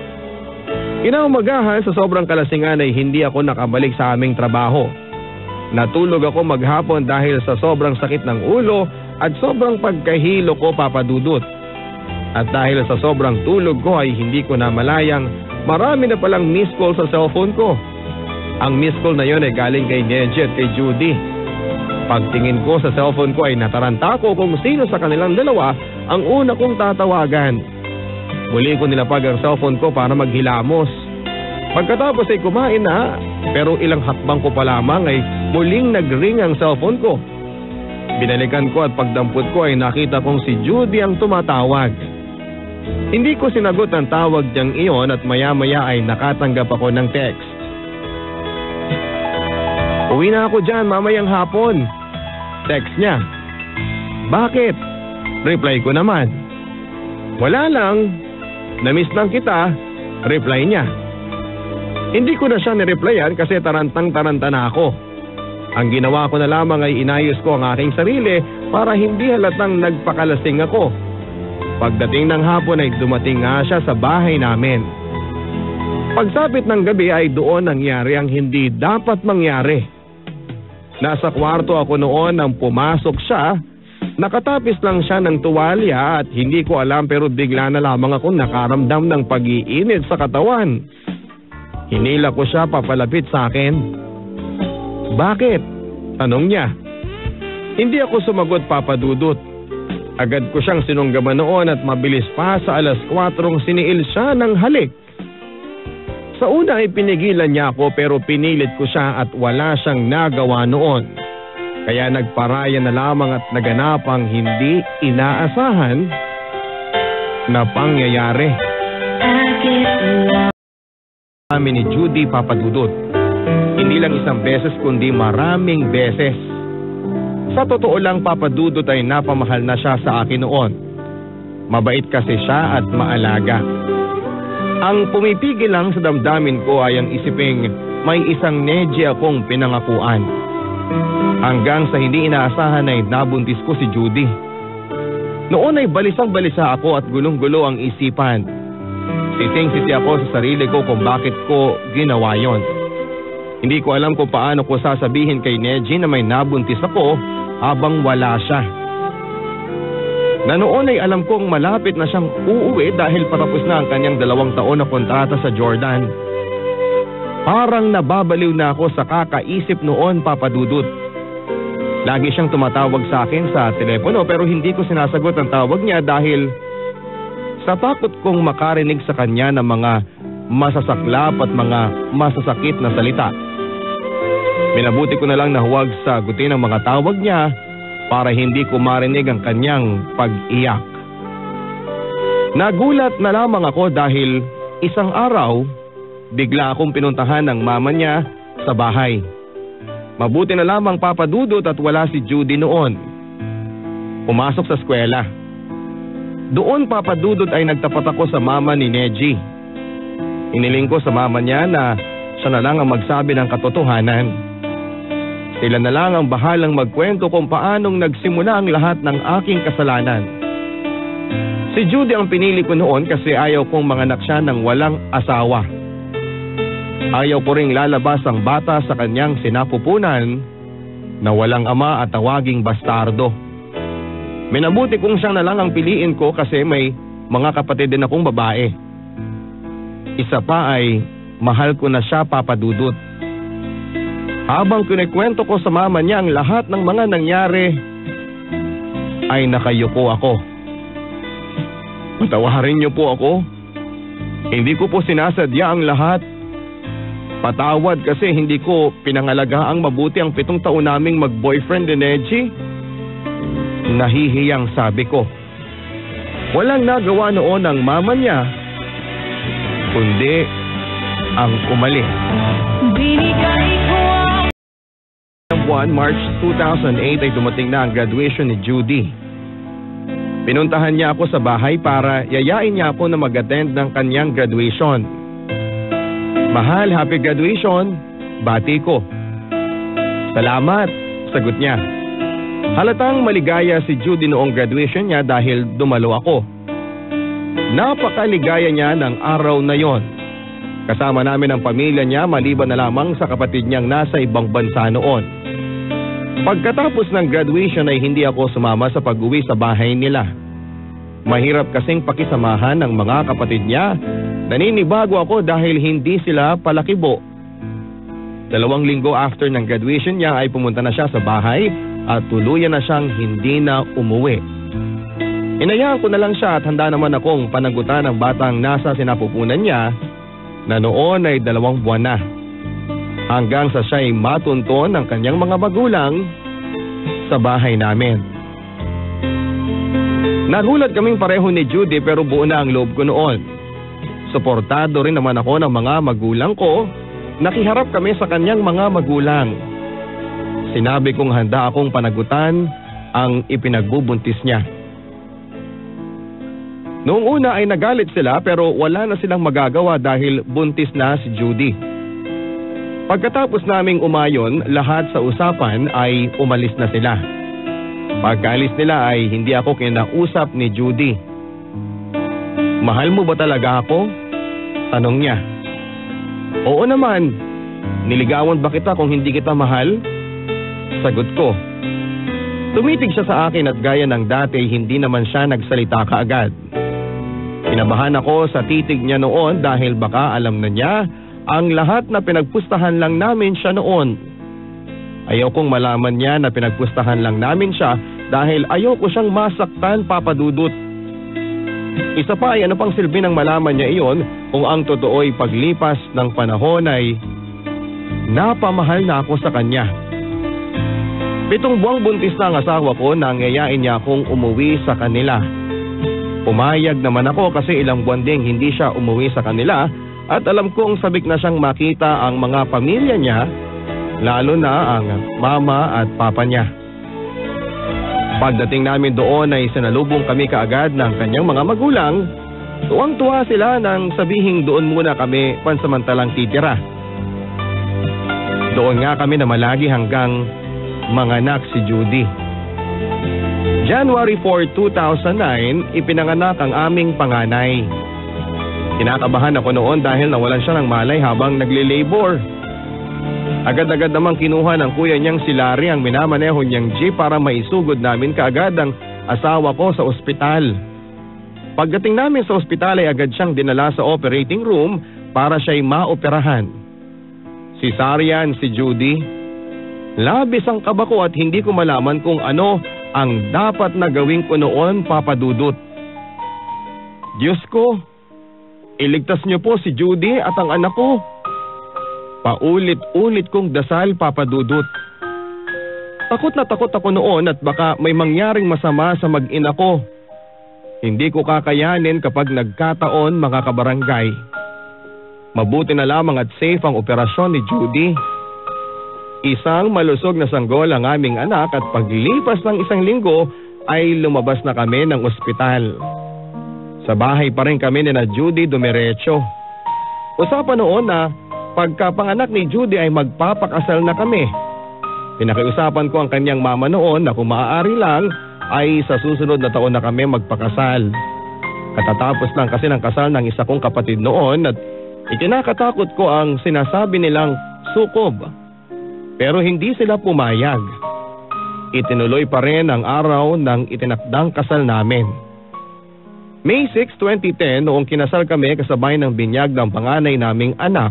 Inaumagahan sa sobrang kalasingan ay hindi ako nakabalik sa aming trabaho. Natulog ako maghapon dahil sa sobrang sakit ng ulo at sobrang pagkahilo ko, Papa Dudut. At dahil sa sobrang tulog ko ay hindi ko na malayang marami na palang miss call sa cellphone ko. Ang miss call na yon ay galing kay Neji at kay Judy. Pagtingin ko sa cellphone ko ay nataranta ko kung sino sa kanilang dalawa ang una kong tatawagan. Muli ko nilapag ang cellphone ko para maghilamos. Pagkatapos ay kumain na, pero ilang hakbang ko pa lamang ay muling nagring ang cellphone ko. Binalikan ko at pagdampot ko ay nakita kong si Judy ang tumatawag. Hindi ko sinagot ang tawag niyang iyon at maya-maya ay nakatanggap ako ng text. Uwi na ako dyan mamayang hapon. Text niya. Bakit? Reply ko naman. Wala lang. Namiss lang kita. Reply niya. Hindi ko na siya nireplyan kasi tarantang-taranta na ako. Ang ginawa ko na lamang ay inayos ko ang aking sarili para hindi halatang nagpakalasing ako. Pagdating ng hapon ay dumating nga siya sa bahay namin. Pagsapit ng gabi ay doon nangyari ang hindi dapat mangyari. Nasa kwarto ako noon nang pumasok siya. Nakatapis lang siya ng tuwalya at hindi ko alam pero bigla na lamang akong nakaramdam ng pag-iinit sa katawan. Hinila ko siya papalapit sa akin. Bakit? Tanong niya. Hindi ako sumagot, Papa Dudut. Agad ko siyang sinunggaban noon at mabilis pa sa 4:00 siniil siya ng halik. Sa una ay pinigilan niya ako pero pinilit ko siya at wala siyang nagawa noon. Kaya nagparaya na lamang at naganap ang hindi inaasahan na pangyayari. Kami ni Judy, Papa Dudut. Hindi lang isang beses kundi maraming beses. Sa totoo lang, Papa Dudut, ay napamahal na siya sa akin noon. Mabait kasi siya at maalaga. Ang pumipigil lang sa damdamin ko ay ang isiping may isang Neji akong pinangakuan. Hanggang sa hindi inaasahan ay nabuntis ko si Judy. Noon ay balisang-balisa ako at gulong-gulo ang isipan. Sising-sisi ako sa sarili ko kung bakit ko ginawa yon. Hindi ko alam kung paano ko sasabihin kay Neji na may nabuntis ako habang wala siya. Na noon ay alam kong malapit na siyang uuwi dahil patapos na ang kanyang 2 taon na kontrata sa Jordan. Parang nababaliw na ako sa kakaisip noon, Papa Dudut. Lagi siyang tumatawag sa akin sa telepono pero hindi ko sinasagot ang tawag niya dahil sa takot kong makarinig sa kanya ng mga masasaklap at mga masasakit na salita. Minabuti ko na lang na huwag sagutin ang mga tawag niya para hindi ko marinig ang kanyang pag-iyak. Nagulat na lamang ako dahil isang araw, bigla akong pinuntahan ng mama niya sa bahay. Mabuti na lamang, Papa Dudut, at wala si Judy noon. Pumasok sa eskwela. Doon, Papa Dudut, ay nagtapat ako sa mama ni Neji. Iniling ko sa mama niya na siya na lang ang magsabi ng katotohanan. Sila na lang ang bahalang magkwento kung paanong nagsimula ang lahat ng aking kasalanan. Si Judy ang pinili ko noon kasi ayaw kong manganak siya ng walang asawa. Ayaw ko ring lalabas ang bata sa kanyang sinapupunan na walang ama at tawaging bastardo. Minabuti kong siyang na lang ang piliin ko kasi may mga kapatid din akong babae. Isa pa ay mahal ko na siya, Papa Dudut. Habang kinikwento ko sa mama niya ang lahat ng mga nangyari, ay nakayuko ako. Patawarin niyo po ako. Hindi ko po sinasadya ang lahat. Patawad kasi hindi ko pinangalagaang mabuti ang 7 taon naming mag-boyfriend ni Neji. Nahihiyang sabi ko. Walang nagawa noon ang mama niya, kundi ang umalis. Binigay ko Ang buwan, March 2008 ay dumating na ang graduation ni Judy. Pinuntahan niya ako sa bahay para yayain niya ako na mag-attend ng kanyang graduation. Mahal, happy graduation, bati ko. Salamat, sagot niya. Halatang maligaya si Judy noong graduation niya dahil dumalo ako. Napakaligaya niya ng araw na yon. Kasama namin ang pamilya niya maliban na lamang sa kapatid niyang nasa ibang bansa noon. Pagkatapos ng graduation ay hindi ako sumama sa pag-uwi sa bahay nila. Mahirap kasing pakisamahan ng mga kapatid niya. Naninibago ako dahil hindi sila palakibo. 2 linggo after ng graduation niya ay pumunta na siya sa bahay at tuluyan na siyang hindi na umuwi. Inayaan ko na lang siya at handa naman akong panagutan ng batang nasa sinapupunan niya na noon ay 2 buwan na. Hanggang sa siya ay matunton ng kanyang mga magulang sa bahay namin. Nagulat kaming pareho ni Judy pero buo na ang loob ko noon. Suportado rin naman ako ng mga magulang ko. Nakiharap kami sa kanyang mga magulang. Sinabi kong handa akong panagutan ang ipinagbubuntis niya. Noong una ay nagalit sila pero wala na silang magagawa dahil buntis na si Judy. Pagkatapos naming umayon, lahat sa usapan ay umalis na sila. Pagkaalis nila ay hindi ako kinausap ni Judy. Mahal mo ba talaga ako? Tanong niya. Oo naman. Niligawan ba kita kung hindi kita mahal? Sagot ko. Tumitig siya sa akin at gaya ng dati hindi naman siya nagsalita kaagad. Kinabahan ako sa titig niya noon dahil baka alam na niya ang lahat na pinagpustahan lang namin siya noon. Ayaw kong malaman niya na pinagpustahan lang namin siya dahil ayaw ko siyang masaktan, Papa Dudut. Isa pa ay ano pang silbi ng malaman niya iyon kung ang totoo'y paglipas ng panahon ay napamahal na ako sa kanya. 7 buwang buntis na ang asawa ko nang yayain niya akong umuwi sa kanila. Pumayag naman ako kasi ilang buwan ding hindi siya umuwi sa kanila at alam kong sabik na siyang makita ang mga pamilya niya, lalo na ang mama at papa niya. Pagdating namin doon ay sinalubong kami kaagad ng kanyang mga magulang. Tuwang-tuwa sila nang sabihing doon muna kami pansamantalang titira. Doon nga kami namalagi hanggang manganak si Judy. January 4, 2009, ipinanganak ang aming panganay. Kinakabahan ako noon dahil nawalan siya ng malay habang nagle-labor. Agad-agad namang kinuha ng kuya niyang si Larry ang minamaneho niyang jeep para maisugod namin kaagad ang asawa ko sa ospital. Pagdating namin sa ospital ay agad siyang dinala sa operating room para siya'y maoperahan. Cesarean si Judy. Labis ang kaba ko at hindi ko malaman kung ano ang dapat na gawin ko noon, Papa Dudut. Diyos ko, iligtas niyo po si Judy at ang anak ko. Paulit-ulit kong dasal, Papa Dudut. Takot na takot ako noon at baka may mangyaring masama sa mag-ina ko. Hindi ko kakayanin kapag nagkataon, mga kabarangay. Mabuti na lamang at safe ang operasyon ni Judy. Isang malusog na sanggol ang aming anak at paglipas ng isang linggo ay lumabas na kami ng ospital. Sa bahay pa rin kami ni na Judy dumiretso. Usapan noon na pagkapanganak ni Judy ay magpapakasal na kami. Pinakiusapan ko ang kanyang mama noon na kung maaari lang ay sa susunod na taon na kami magpakasal. Katatapos lang kasi ng kasal ng isa kong kapatid noon at ikinakatakot ko ang sinasabi nilang sukob. Pero hindi sila pumayag. Itinuloy pa rin ang araw ng itinakdang kasal namin. May 6, 2010 noong kinasal kami kasabay ng binyag ng panganay naming anak.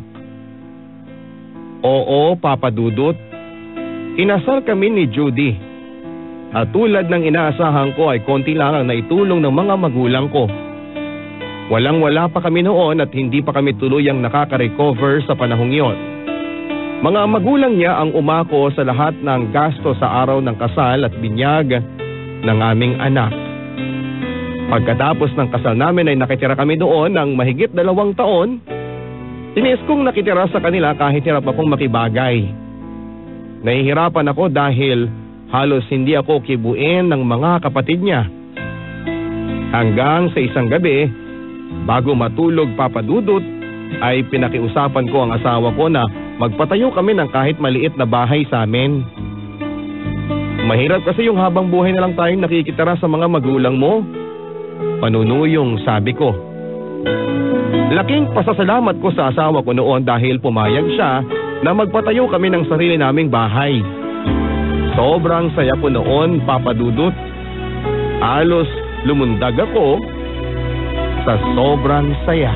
Oo, Papa Dudut. Kinasal kami ni Judy. At tulad ng inaasahan ko ay konti lang ang naitulong ng mga magulang ko. Walang-wala pa kami noon at hindi pa kami tuluyang nakaka-recover sa panahong iyon. Mga magulang niya ang umako sa lahat ng gasto sa araw ng kasal at binyag ng aming anak. Pagkatapos ng kasal namin ay nakitira kami doon ng mahigit 2 taon. Tiniis kong nakitira sa kanila kahit hirap akong makibagay. Nahihirapan ako dahil halos hindi ako kibuin ng mga kapatid niya. Hanggang sa isang gabi, bago matulog, Papa Dudut, ay pinakiusapan ko ang asawa ko na magpatayo kami ng kahit maliit na bahay sa amin. Mahirap kasi yung habang buhay na lang tayong nakikitira sa mga magulang mo. Panunuyong sabi ko. Laking pasasalamat ko sa asawa ko noon dahil pumayag siya na magpatayo kami ng sarili naming bahay. Sobrang saya ko noon, Papa Dudut. Halos lumundag ako sa sobrang saya.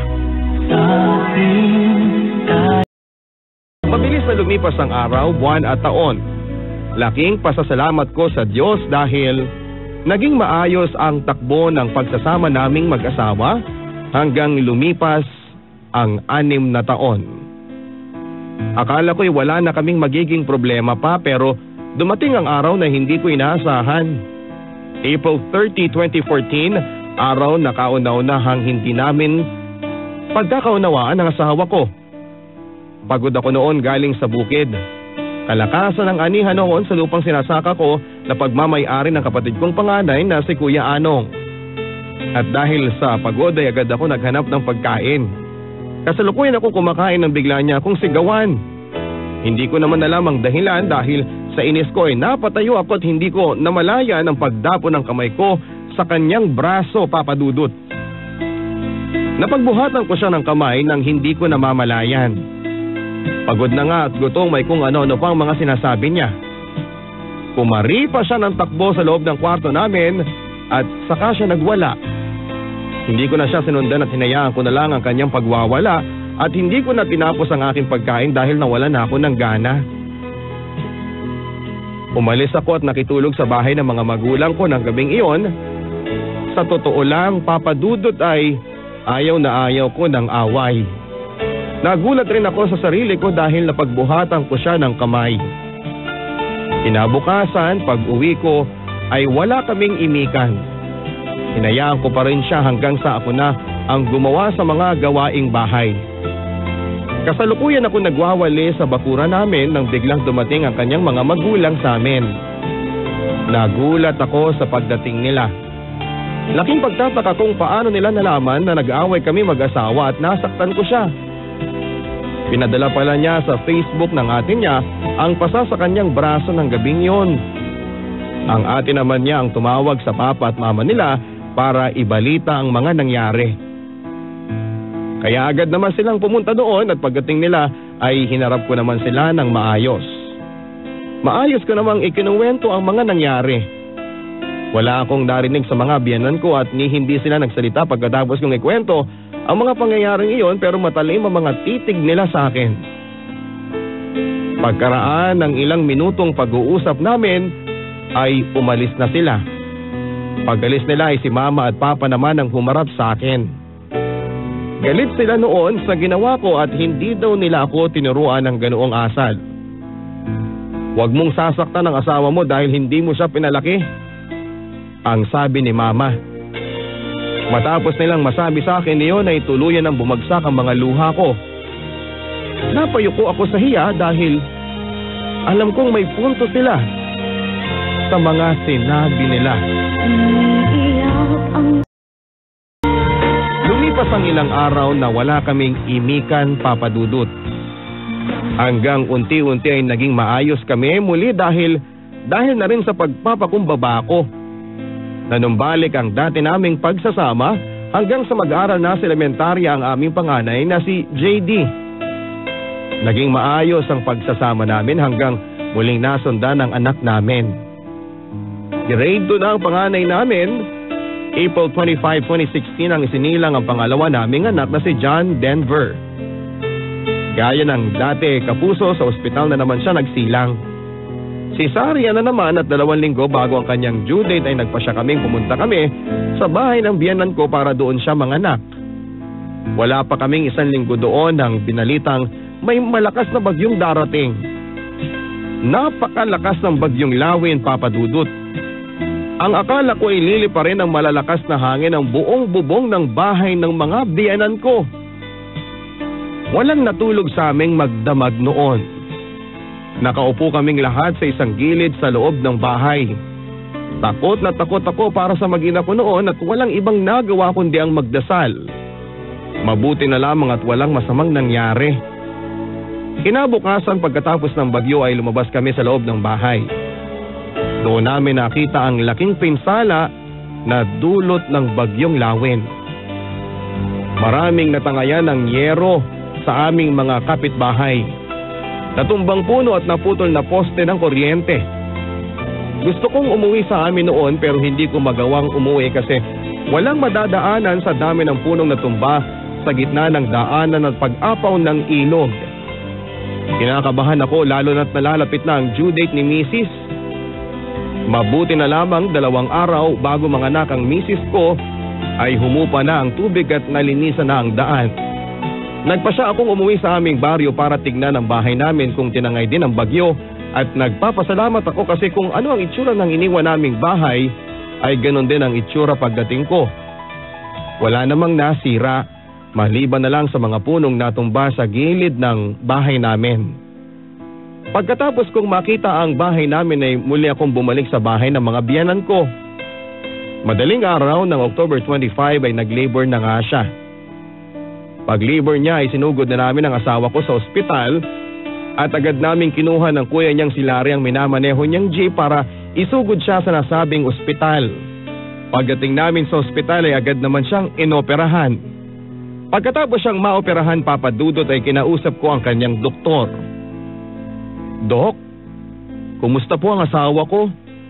Mabilis na lumipas ang araw, buwan at taon. Laking pasasalamat ko sa Diyos dahil naging maayos ang takbo ng pagsasama naming mag-asawa hanggang lumipas ang 6 na taon. Akala ko'y wala na kaming magiging problema pa pero dumating ang araw na hindi ko inaasahan. April 30, 2014, araw na kauna-unahang hindi namin pagkakaunawaan ng asawa ko. Pagod ako noon galing sa bukid. Kalakasan ng anihan noon sa lupang sinasaka ko na pagmamay-ari ng kapatid kong panganay na si Kuya Anong. At dahil sa pagod ay agad ako naghanap ng pagkain. Kasalukuyan ako kumakain ng bigla niya akong sigawan. Hindi ko naman alam ang dahilan dahil sa inis ko ay napatayo ako at hindi ko namalayan ang pagdapo ng kamay ko sa kanyang braso, Papa Dudut. Napagbuhatan ko siya ng kamay nang hindi ko namamalayan. Pagod na nga at gutom may kung ano-ano pang mga sinasabi niya. Pumari pa siya ng takbo sa loob ng kwarto namin at saka siya nagwala. Hindi ko na siya sinundan at hinayaan ko na lang ang kanyang pagwawala at hindi ko na tinapos ang aking pagkain dahil nawala na ako ng gana. Umalis ako at nakitulog sa bahay ng mga magulang ko ng gabing iyon. Sa totoo lang, Papa Dudut ay ayaw na ayaw ko ng away. Nagulat rin ako sa sarili ko dahil napagbuhatan ko siya ng kamay. Kinabukasan, pag uwi ko, ay wala kaming imikan. Hinayaan ko pa rin siya hanggang sa ako na ang gumawa sa mga gawaing bahay. Kasalukuyan ako nagwawali sa bakura namin nang biglang dumating ang kanyang mga magulang sa amin. Nagulat ako sa pagdating nila. Laking pagtataka kung paano nila nalaman na nag-aaway kami mag-asawa at nasaktan ko siya. Pinadala pala niya sa Facebook ng ate niya ang pasa sa kanyang braso ng gabing yon. Ang ate naman niya ang tumawag sa papa at mama nila para ibalita ang mga nangyari. Kaya agad naman silang pumunta doon at pagdating nila ay hinarap ko naman sila ng maayos. Maayos ko namang ikinuwento ang mga nangyari. Wala akong narinig sa mga biyanan ko at hindi sila nagsalita pagkatapos kong ikwento ang mga pangyayaring iyon, pero matalim ang mga titig nila sa akin. Pagkaraan ng ilang minutong pag-uusap namin ay umalis na sila. Pag-alis nila ay si Mama at Papa naman ang humarap sa akin. Galit sila noon sa ginawa ko at hindi daw nila ako tinuruan ng ganoong asal. Huwag mong sasaktan ang asawa mo dahil hindi mo siya pinalaki, ang sabi ni Mama. Matapos nilang masabi sa akin niyon ay tuluyan ang bumagsak ang mga luha ko. Napayuko ako sa hiya dahil alam kong may punto sila sa mga sinabi nila. Lumipas ang ilang araw na wala kaming imikan, Papa Dudut. Hanggang unti-unti ay naging maayos kami muli dahil na rin sa pagpapakumbaba ko. Nanumbalik ang dati naming pagsasama hanggang sa mag-aral na sa elementarya ang aming panganay na si JD. Naging maayos ang pagsasama namin hanggang muling nasundan ang anak namin. Grade 2 na ang panganay namin. April 25, 2016 ang isinilang ang pangalawa naming anak na si John Denver. Gaya ng dati kapuso, sa ospital na naman siya nagsilang. Cesarean na naman at 2 linggo bago ang kanyang due date ay nagpasya kaming pumunta kami sa bahay ng biyanan ko para doon siya manganak. Wala pa kaming 1 linggo doon nang binalitang may malakas na bagyong darating. Napakalakas ng bagyong Lawin, Papa Dudut. Ang akala ko ay liliparin ng malalakas na hangin ang buong bubong ng bahay ng mga biyanan ko. Walang natulog sa aming magdamag noon. Nakaupo kaming lahat sa isang gilid sa loob ng bahay. Takot na takot ako para sa mag-ina ko noon at walang ibang nagawa kundi ang magdasal. Mabuti na lamang at walang masamang nangyari. Kinabukasan pagkatapos ng bagyo ay lumabas kami sa loob ng bahay. Doon namin nakita ang laking pinsala na dulot ng bagyong Lawin. Maraming natangayan ng yero sa aming mga kapitbahay. Natumbang puno at naputol na poste ng kuryente. Gusto kong umuwi sa amin noon pero hindi ko magawang umuwi kasi walang madadaanan sa dami ng punong natumba sa gitna ng daanan at pag-apaw ng ilog. Kinakabahan ako lalo na't nalalapit na ang due date ni Mrs. Mabuti na lamang 2 araw bago manganak ang Mrs. ko ay humupa na ang tubig at nalinisan na ang daan. Nagpasya akong umuwi sa aming baryo para tignan ang bahay namin kung tinangay din ang bagyo at nagpapasalamat ako kasi kung ano ang itsura ng iniwan naming bahay ay ganon din ang itsura pagdating ko. Wala namang nasira, maliban na lang sa mga punong natumba sa gilid ng bahay namin. Pagkatapos kong makita ang bahay namin ay muli akong bumalik sa bahay ng mga biyanan ko. Madaling araw ng October 25 ay nag-labor na nga siya. Pag-labor niya ay sinugod na namin ang asawa ko sa ospital at agad naming kinuha ng kuya niyang si Larry ang minamaneho niyang jeep para isugod siya sa nasabing ospital. Pagdating namin sa ospital ay agad naman siyang inoperahan. Pagkatapos siyang maoperahan, Papa Dudut, ay kinausap ko ang kanyang doktor. Dok, kumusta po ang asawa ko?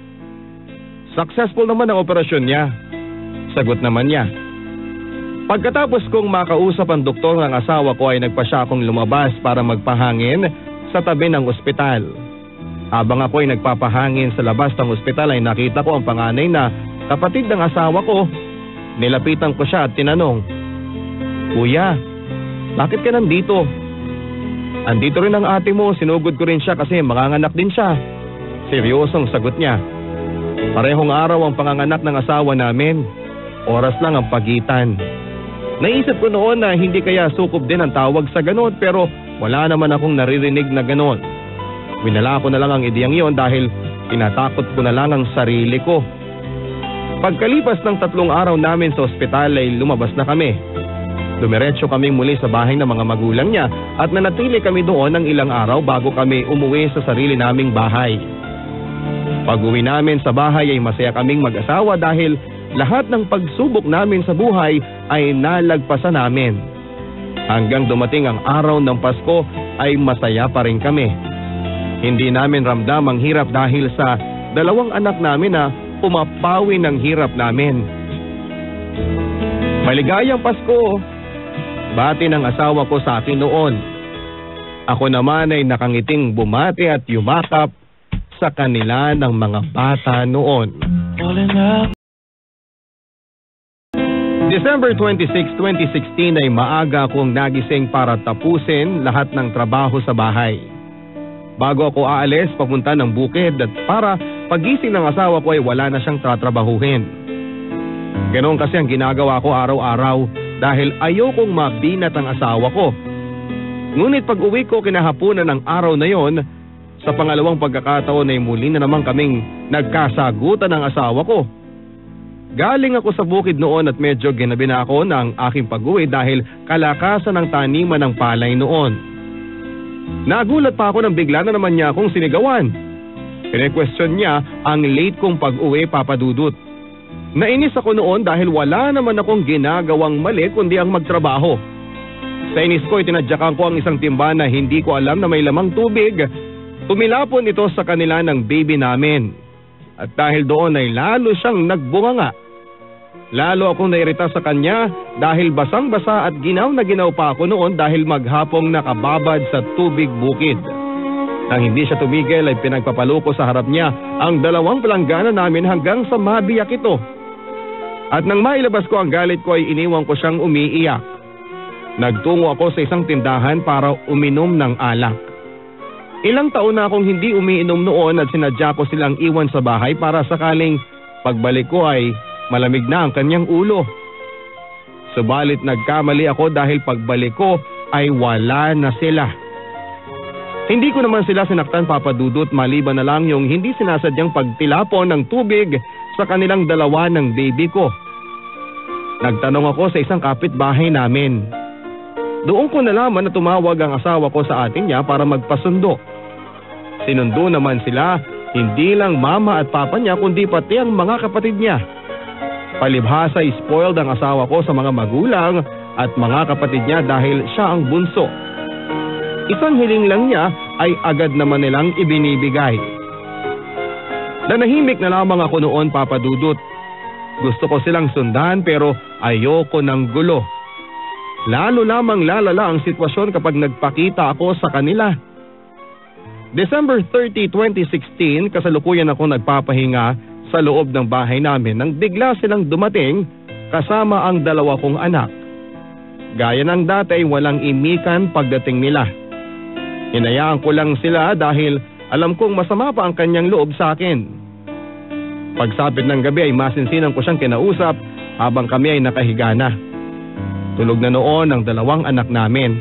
Successful naman ang operasyon niya. Sagot naman niya. Pagkatapos kong makausap ang doktor ng asawa ko ay nagpasya akong lumabas para magpahangin sa tabi ng ospital. Habang ako ay nagpapahangin sa labas ng ospital ay nakita ko ang panganay na kapatid ng asawa ko. Nilapitan ko siya at tinanong, Kuya, bakit ka nandito? Andito rin ang ate mo, sinugod ko rin siya kasi manganganak din siya. Seryosong sagot niya. Parehong araw ang panganganak ng asawa namin. Oras lang ang pagitan. Naisip ko noon na hindi kaya sukob din ang tawag sa ganon pero wala naman akong naririnig na ganon. Winala ko na lang ang ideyang yon dahil tinatakot ko na lang ang sarili ko. Pagkalipas ng 3 araw namin sa ospital ay lumabas na kami. Dumiretso kami muli sa bahay ng mga magulang niya at nanatili kami doon ng ilang araw bago kami umuwi sa sarili naming bahay. Pag-uwi namin sa bahay ay masaya kaming mag-asawa dahil lahat ng pagsubok namin sa buhay ay nalagpasan namin. Hanggang dumating ang araw ng Pasko ay masaya pa rin kami. Hindi namin ramdam ang hirap dahil sa 2 anak namin na pumapawi ng hirap namin. Maligayang Pasko, bati ng asawa ko sa akin noon. Ako naman ay nakangiting bumati at yumakap sa kanila ng mga bata noon. December 26, 2016 ay maaga akong nagising para tapusin lahat ng trabaho sa bahay. Bago ako aalis papunta ng bukid at para pagising ng asawa ko ay wala na siyang tatrabahuhin. Ganoon kasi ang ginagawa ko araw-araw dahil ayokong mabinat ang asawa ko. Ngunit pag uwi ko kinahapunan ng araw na yon, sa pangalawang pagkakataon ay muli na naman kaming nagkasagutan ng asawa ko. Galing ako sa bukid noon at medyo ginabi na ako ng aking pag-uwi dahil kalakasan ng taniman ng palay noon. Nagulat pa ako nang bigla na naman niya akong sinigawan. Pine-question niya ang late kong pag-uwi, Papa Dudut. Nainis ako noon dahil wala naman akong ginagawang mali kundi ang magtrabaho. Sa inis ko itinadyakan ko ang isang timba na hindi ko alam na may lamang tubig. Tumilapon ito sa kanila ng baby namin. At dahil doon ay lalo siyang nagbunganga. Lalo akong nairita sa kanya dahil basang-basa at ginaw na ginaw pa ako noon dahil maghapong nakababad sa tubig bukid. Nang hindi siya tumigil ay pinagpapaluko sa harap niya ang dalawang palanggana namin hanggang sa mabiyak ito. At nang mailabas ko ang galit ko ay iniwan ko siyang umiiyak. Nagtungo ako sa isang tindahan para uminom ng alak. Ilang taon na akong hindi umiinom noon at sinadya ko silang iwan sa bahay para sakaling pagbalik ko ay malamig na ang kanyang ulo. Subalit nagkamali ako dahil pagbalik ko ay wala na sila. Hindi ko naman sila sinaktan, Papa Dudut, maliban na lang yung hindi sinasadyang pagtilapon ng tubig sa kanilang dalawa ng baby ko. Nagtanong ako sa isang kapitbahay namin. Doon ko nalaman na tumawag ang asawa ko sa atin niya para magpasundo. Sinundo naman sila, hindi lang mama at papa niya kundi pati ang mga kapatid niya. Palibhasa spoiled ang asawa ko sa mga magulang at mga kapatid niya dahil siya ang bunso. Isang hiling lang niya ay agad naman nilang ibinibigay. Nanahimik na lamang ako noon, Papa Dudut. Gusto ko silang sundan pero ayoko ng gulo. Lalo lamang lalala ang sitwasyon kapag nagpakita ako sa kanila. December 30, 2016, kasalukuyan ako nagpapahinga sa loob ng bahay namin nang bigla silang dumating kasama ang dalawa kong anak. Gaya ng dati ay walang imikan pagdating nila. Hinayaan ko lang sila dahil alam kong masama pa ang kanyang loob sa akin. Pagsapit ng gabi ay masinsinan ko siyang kinausap habang kami ay nakahiga na. Tulog na noon ang dalawang anak namin.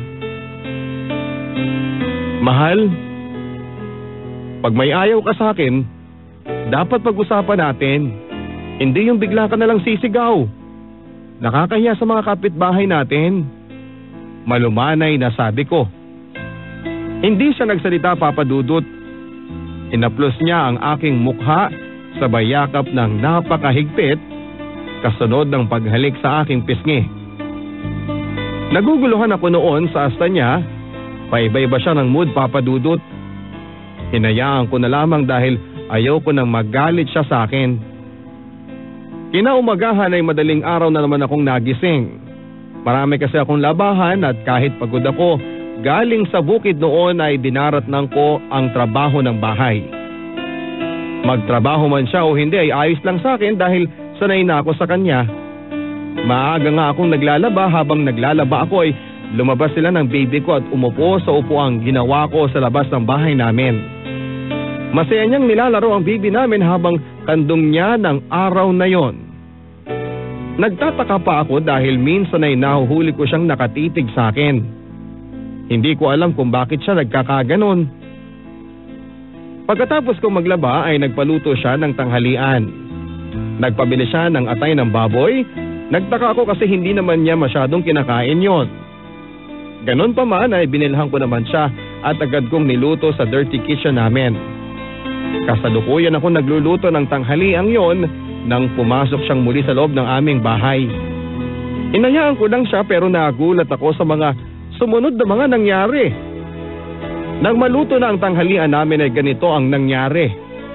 Mahal, pag may ayaw ka sa akin, dapat pag-usapan natin. Hindi yung bigla ka nalang sisigaw. Nakakahiya sa mga kapitbahay natin. Malumanay na sabi ko. Hindi siya nagsalita, Papa Dudut. Inaplos niya ang aking mukha sa bayakap ng napakahigpit kasunod ng paghalik sa aking pisngi. Naguguluhan ako noon sa asta niya. Paiba-iba siya ng mood, Papa Dudut. Hinayaan ko na lamang dahil ayaw ko nang magalit siya sa akin. Kinaumagahan ay madaling araw na naman akong nagising. Marami kasi akong labahan at kahit pagod ako, galing sa bukid noon ay dinaratnan ko ang trabaho ng bahay. Magtrabaho man siya o hindi ay ayos lang sa akin dahil sanay na ako sa kanya. Maaga nga akong naglalaba, habang naglalaba ako ay lumabas sila ng baby ko at umupo sa upuang ginawa ko sa labas ng bahay namin. Masaya niyang nilalaro ang baby namin habang kandong niya ng araw na yon. Nagtataka pa ako dahil minsan ay nahuhuli ko siyang nakatitig sa akin. Hindi ko alam kung bakit siya nagkakaganon. Pagkatapos kong maglaba ay nagpaluto siya ng tanghalian. Nagpabili siya ng atay ng baboy. Nagtaka ako kasi hindi naman niya masyadong kinakain yon. Ganon pa man ay binilhan ko naman siya at agad kong niluto sa dirty kitchen namin. Kasalukuyan ako nagluluto ng tanghaliang yon nang pumasok siyang muli sa loob ng aming bahay. Inayaan ko lang siya pero nagulat ako sa mga sumunod na mga nangyari. Nang maluto na ang tanghalian namin ay ganito ang nangyari.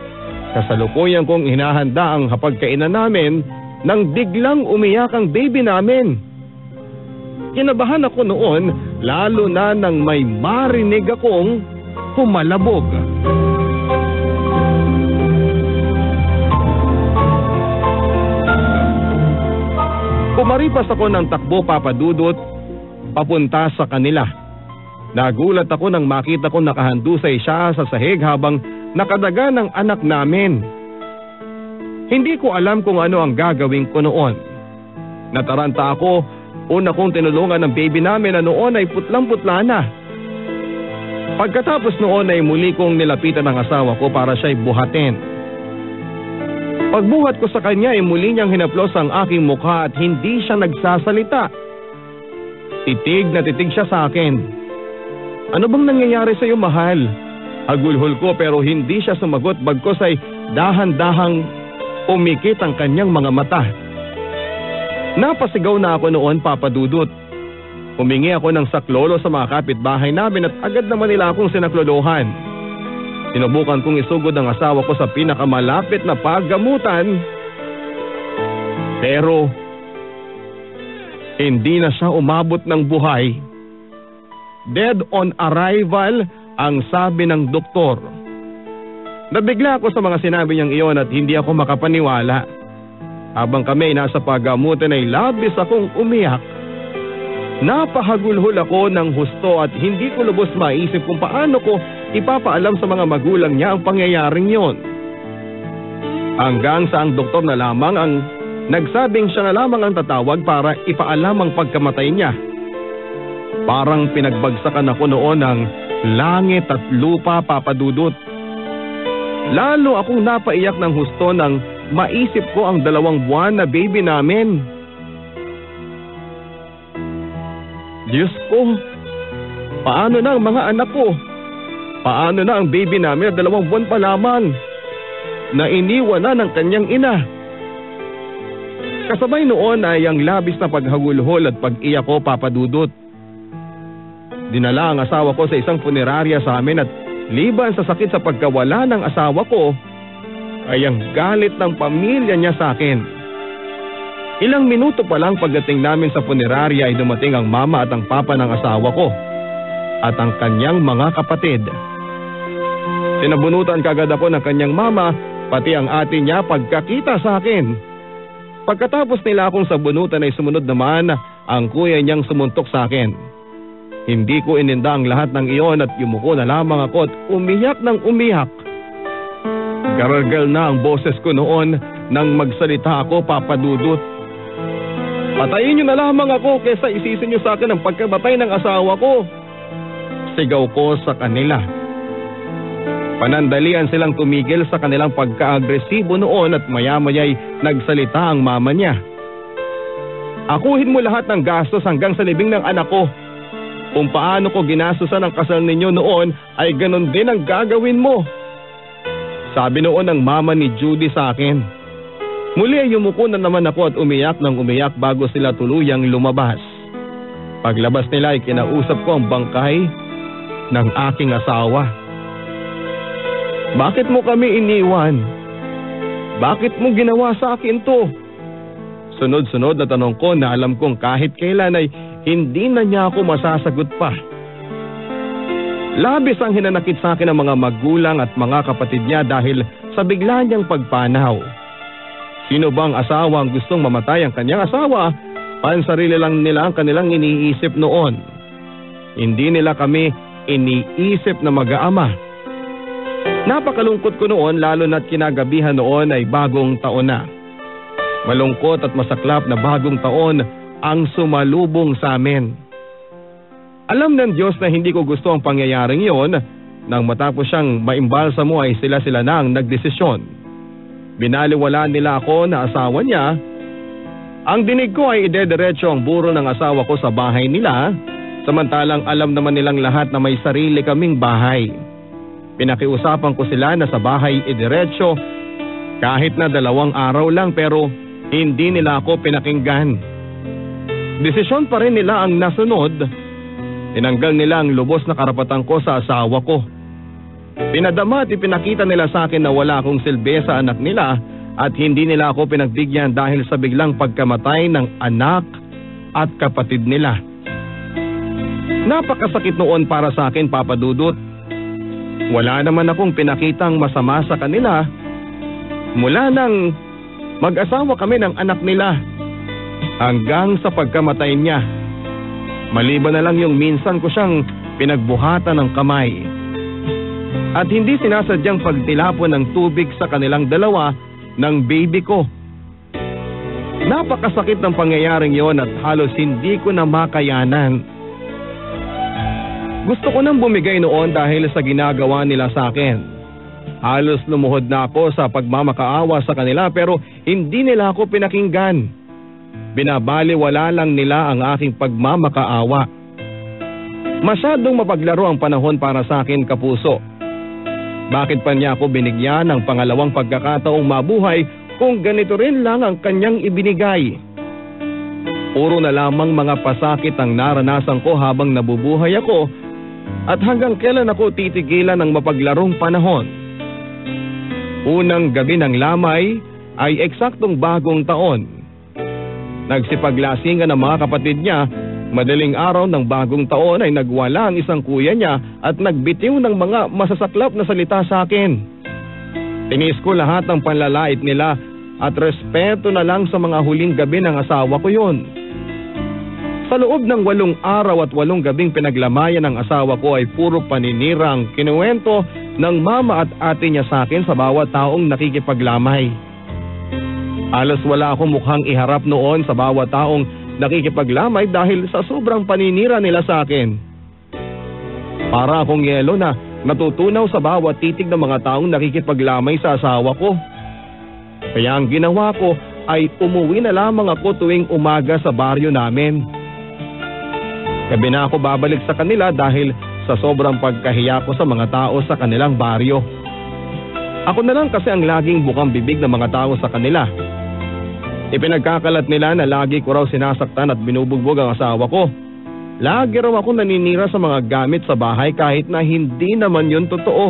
Kasalukuyan kong hinahanda ang hapagkainan namin nang biglang umiyak ang baby namin. Kinabahan ako noon, lalo na nang may marinig akong humalabog. Pumaripas ako ng takbo, Papa Dudut, papunta sa kanila. Nagulat ako nang makita ko nakahandusay siya sa sahig habang nakadaga ng anak namin. Hindi ko alam kung ano ang gagawin ko noon. Nataranta ako, una kong tinulungan ng baby namin na noon ay putlang-putla na. Pagkatapos noon ay muli kong nilapitan ng asawa ko para siya'y buhatin. Pagbuhat ko sa kanya ay muli niyang hinaplos ang aking mukha at hindi siya nagsasalita. Titig na titig siya sa akin. Ano bang nangyayari sa iyo, mahal? Hagulhol ko pero hindi siya sumagot, bagkos ay dahan-dahang umikit ang kanyang mga mata. Napasigaw na ako noon, Papa Dudut. Humingi ako ng saklolo sa mga kapitbahay namin at agad naman nila akong sinaklolohan. Sinubukan kong isugod ang asawa ko sa pinakamalapit na paggamutan. Pero hindi na siya umabot ng buhay. Dead on arrival ang sabi ng doktor. Nabigla ako sa mga sinabi niyang iyon at hindi ako makapaniwala. Habang kami nasa paggamutan ay labis akong umiyak. Napahagulhol ako ng husto at hindi ko lubos maisip kung paano ko ipapaalam sa mga magulang niya ang pangyayaring yon. Hanggang sa ang doktor na lamang ang nagsabing siya na lamang ang tatawag para ipaalam ang pagkamatay niya. Parang pinagbagsakan ako noon ng langit at lupa, Papa Dudut. Lalo akong napaiyak ng husto nang maisip ko ang 2 buwan na baby namin. Diyos ko, paano na ang mga anak ko? Paano na ang baby namin na 2 buwan pa lamang na iniwan na ng kanyang ina? Kasabay noon ay ang labis na paghagulhol at pag-iyak ko, Papa Dudut. Dinala ang asawa ko sa isang punerarya sa amin at liban sa sakit sa pagkawala ng asawa ko, ay ang galit ng pamilya niya sa akin. Ilang minuto pa lang pagdating namin sa punerarya ay dumating ang mama at ang papa ng asawa ko at ang kanyang mga kapatid. Sinabunutan kagad ako ng kanyang mama, pati ang ate niya pagkakita sa akin. Pagkatapos nila akong sabunutan ay sumunod naman ang kuya niyang sumuntok sa akin. Hindi ko ininda ang lahat ng iyon at yumuko na lamang ako at umiyak ng umiyak. Garagal na ang boses ko noon nang magsalita ako, Papa Dudut. Patayin niyo na lamang ako kaysa isisin niyo sa akin ang pagkamatay ng asawa ko. Sigaw ko sa kanila. Panandalian silang tumigil sa kanilang pagka-agresibo noon at maya-maya'y nagsalita ang mama niya. Akuhin mo lahat ng gastos hanggang sa libing ng anak ko. Kung paano ko ginastusan ang kasal ninyo noon ay ganon din ang gagawin mo. Sabi noon ng mama ni Judy sa akin. Muli ay yumuko na naman ako at umiyak ng umiyak bago sila tuluyang lumabas. Paglabas nila ay kinausap ko ang bangkay ng aking asawa. Bakit mo kami iniwan? Bakit mo ginawa sa akin to? Sunod-sunod na tanong ko na alam kong kahit kailan ay hindi na niya ako masasagot pa. Labis ang hinanakit sa akin ng mga magulang at mga kapatid niya dahil sa bigla niyang pagpanaw. Sino bang asawa ang gustong mamatay ang kanyang asawa? Pansarili lang nila ang kanilang iniisip noon. Hindi nila kami iniisip na mag-aama. Napakalungkot ko noon lalo na't kinagabihan noon ay bagong taon na. Malungkot at masaklap na bagong taon ang sumalubong sa amin. Alam ng Diyos na hindi ko gusto ang pangyayaring iyon. Nang matapos siyang maimbalsamo ay sila na ang nagdesisyon. Binaliwala nila ako na asawa niya. Ang dinig ko ay idediretso ang buro ng asawa ko sa bahay nila, samantalang alam naman nilang lahat na may sarili kaming bahay. Pinakiusapan ko sila na sa bahay idiretso kahit na 2 araw lang pero hindi nila ako pinakinggan. Desisyon pa rin nila ang nasunod. Tinanggal nila ang lubos na karapatan ko sa asawa ko. Pinadama at ipinakita nila sa akin na wala akong silbi sa anak nila at hindi nila ako pinagbigyan dahil sa biglang pagkamatay ng anak at kapatid nila. Napakasakit noon para sa akin, Papa Dudut. Wala naman akong pinakitang masama sa kanila mula nang mag-asawa kami ng anak nila hanggang sa pagkamatay niya. Maliban na lang yung minsan ko siyang pinagbuhatan ng kamay at hindi sinasadyang pagtilapon ng tubig sa kanilang dalawa ng baby ko. Napakasakit ng pangyayaring yon at halos hindi ko na makayanan. Gusto ko nang bumigay noon dahil sa ginagawa nila sa akin. Halos lumuhod na ako sa pagmamakaawa sa kanila pero hindi nila ako pinakinggan. Binabaliwala lang nila ang aking pagmamakaawa. Masyadong mapaglaro ang panahon para sa akin, kapuso. Bakit pa niya ako binigyan ng pangalawang pagkakataong mabuhay kung ganito rin lang ang kanyang ibinigay? Puro na lamang mga pasakit ang naranasan ko habang nabubuhay ako. At hanggang kailan ako titigilan ng mapaglarong panahon? Unang gabi ng lamay ay eksaktong bagong taon. Nagsipaglasingan ang mga kapatid niya. Madaling araw ng bagong taon ay nagwala ang isang kuya niya at nagbitiw ng mga masasaklap na salita sa akin. Tinis ko lahat ng panlalait nila at respeto na lang sa mga huling gabi ng asawa ko yun. Sa loob ng 8 araw at 8 gabing pinaglamayan ng asawa ko ay puro paninira ang kinuwento ng mama at ate niya sa akin sa bawat taong nakikipaglamay. Halos wala akong mukhang iharap noon sa bawat taong nakikipaglamay dahil sa sobrang paninira nila sa akin. Para akong yelo na natutunaw sa bawat titig ng mga taong nakikipaglamay sa asawa ko. Kaya ang ginawa ko ay umuwi na lamang ako tuwing umaga sa baryo namin. Gabi na ako babalik sa kanila dahil sa sobrang pagkahiya ko sa mga tao sa kanilang baryo. Ako na lang kasi ang laging bukang bibig ng mga tao sa kanila. Ipinagkakalat nila na lagi ko raw sinasaktan at binubugbog ang asawa ko. Lagi raw ako naninira sa mga gamit sa bahay kahit na hindi naman yun totoo.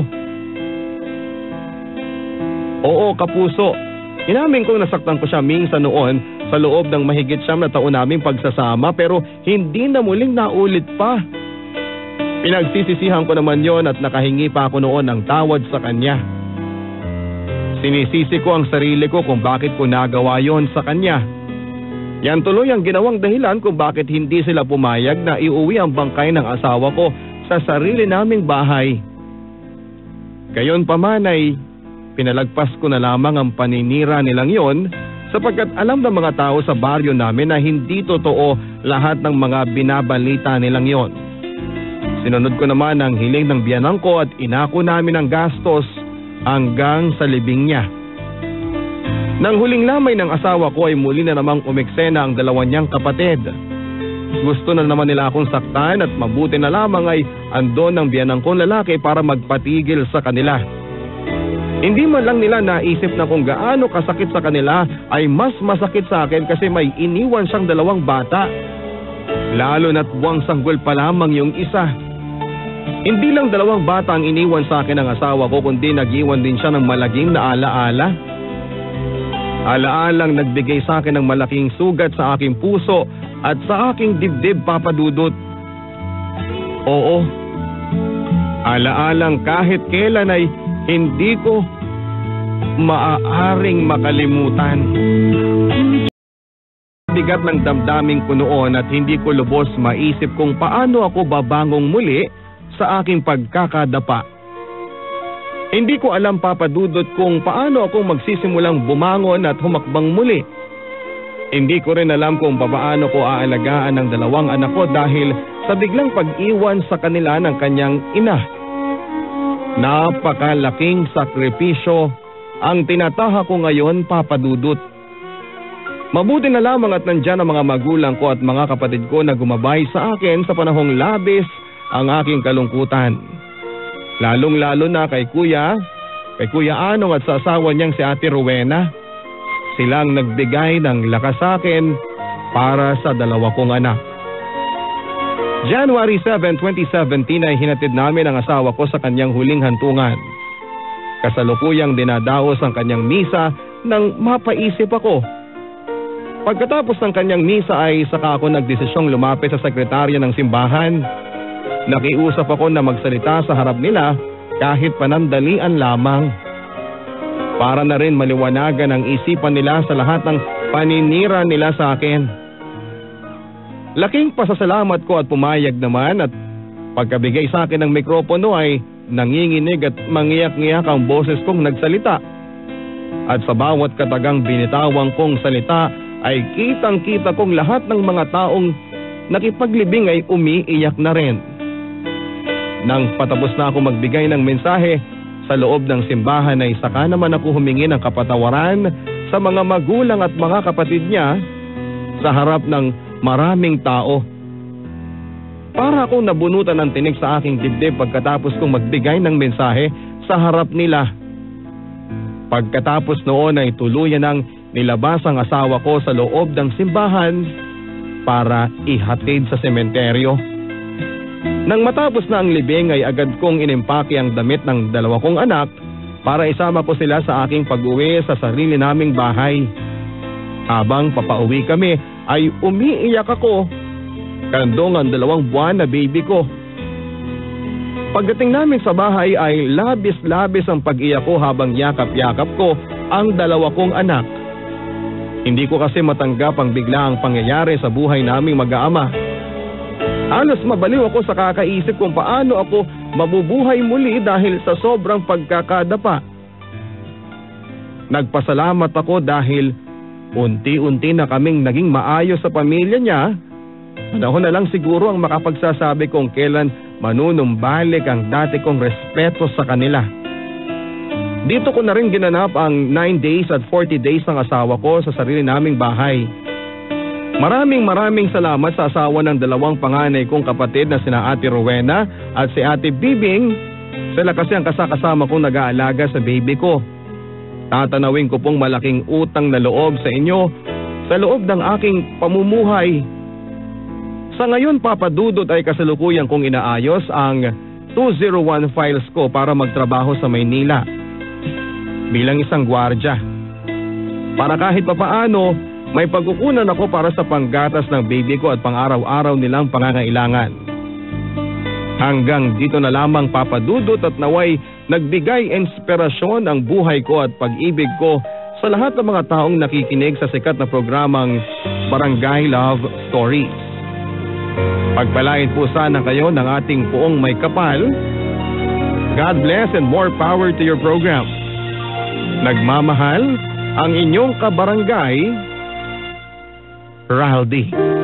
Oo, kapuso. Inamin kong nasaktan ko siya minsan noon sa loob ng mahigit 9 na taon naming pagsasama pero hindi na muling naulit pa. Pinagsisisihan ko naman yon at nakahingi pa ako noon ng tawad sa kanya. Sinisisi ko ang sarili ko kung bakit ko nagawa yon sa kanya. Yan tuloy ang ginawang dahilan kung bakit hindi sila pumayag na iuwi ang bangkay ng asawa ko sa sarili naming bahay. Gayon pa man ay pinalagpas ko na lamang ang paninira nilang yon sapagkat alam ng mga tao sa baryo namin na hindi totoo lahat ng mga binabalita nilang yon. Sinunod ko naman ang hiling ng biyanang ko at inako namin ang gastos hanggang sa libing niya. Nang huling lamay ng asawa ko ay muli na namang umeksena ang dalawa niyang kapatid. Gusto na naman nila akong saktan at mabuti na lamang ay andon ang biyanang kong lalaki para magpatigil sa kanila. Hindi man lang nila naisip na kung gaano kasakit sa kanila ay mas masakit sa akin kasi may iniwan siyang 2 bata. Lalo na't buwang sanggol pa lamang yung isa. Hindi lang 2 bata ang iniwan sa akin ng asawa ko kundi nag-iwan din siya ng malaging na alaala. Alaalang nagbigay sa akin ng malaking sugat sa aking puso at sa aking dibdib, Papa Dudut. Oo, alaalang kahit kailan ay hindi ko maaaring makalimutan. Bigat ng damdaming ko noon at hindi ko lubos maisip kung paano ako babangong muli sa aking pagkakadapa. Hindi ko alam, Papa Dudut, kung paano ako magsisimulang bumangon at humakbang muli. Hindi ko rin alam kung paano ko aalagaan ang 2 anak ko dahil sa biglang pag-iwan sa kanila ng kanyang ina. Napakalaking sakripisyo ang tinataha ko ngayon, Papa Dudut. Mabuti na lamang at nandyan ang mga magulang ko at mga kapatid ko na gumabay sa akin sa panahong labis ang aking kalungkutan. Lalong-lalo na kay Kuya Anong at sa asawa niyang si Ate Rowena. Silang nagbigay ng lakas sa akin para sa 2 kong anak. January 7, 2017 ay hinatid namin ang asawa ko sa kanyang huling hantungan. Kasalukuyang dinadaos ang kanyang misa nang mapaisip ako. Pagkatapos ng kanyang misa ay saka ako nagdesisyong lumapit sa sekretarya ng simbahan. Nakiusap ako na magsalita sa harap nila kahit panandalian lamang. Para na rin maliwanagan ang isipan nila sa lahat ng paninira nila sa akin. Laking pasasalamat ko at pumayag naman at pagkabigay sa akin ng mikropono ay nanginginig at mangiyak-ngiyak ang boses kong nagsalita. At sa bawat katagang binitawang kong salita ay kitang-kita kong lahat ng mga taong nakipaglibing ay umiiyak na rin. Nang patapos na ako magbigay ng mensahe sa loob ng simbahan ay saka naman ako humingi ng kapatawaran sa mga magulang at mga kapatid niya sa harap ng maraming tao. Para akong nabunutan ng tinik sa aking dibdib pagkatapos kong magbigay ng mensahe sa harap nila. Pagkatapos noon ay tuluyan ng nilabas ang asawa ko sa loob ng simbahan para ihatid sa sementeryo. Nang matapos na ang libing ay agad kong inimpake ang damit ng dalawa kong anak para isama ko sila sa aking pag-uwi sa sarili naming bahay. Habang papauwi kami ay umiiyak ako, kandong ang 2 buwan na baby ko. Pagdating namin sa bahay ay labis-labis ang pag-iyak ko habang yakap-yakap ko ang 2 kong anak. Hindi ko kasi matanggap ang biglaang pangyayari sa buhay naming mag-aama. Halos mabaliw ako sa kakaisip kung paano ako mabubuhay muli dahil sa sobrang pagkakadapa. Nagpasalamat ako dahil unti-unti na kaming naging maayos sa pamilya niya. Panahon na lang siguro ang makapagsasabi kung kailan manunumbalik ang dati kong respeto sa kanila. Dito ko na rin ginanap ang 9 days at 40 days ng asawa ko sa sarili naming bahay. Maraming salamat sa asawa ng 2 panganay kong kapatid na sina Ate Rowena at si Ate Bibing. Sila kasi ang kasakasama kong nag-aalaga sa baby ko. Tatanawin ko pong malaking utang na loob sa inyo sa loob ng aking pamumuhay. Sa ngayon, Papa Dudut, ay kasalukuyan kong inaayos ang 201 files ko para magtrabaho sa Maynila bilang isang gwardya. Para kahit papaano, may pagkukunan ako para sa panggatas ng baby ko at pang-araw-araw nilang pangangailangan. Hanggang dito na lamang, Papa Dudut, at naway nagbigay inspirasyon ang buhay ko at pag-ibig ko sa lahat ng mga taong nakikinig sa sikat na programang Barangay Love Stories. Pagpalain po sana kayo ng ating Poong May Kapal. God bless and more power to your program. Nagmamahal ang inyong kabarangay, Raldi.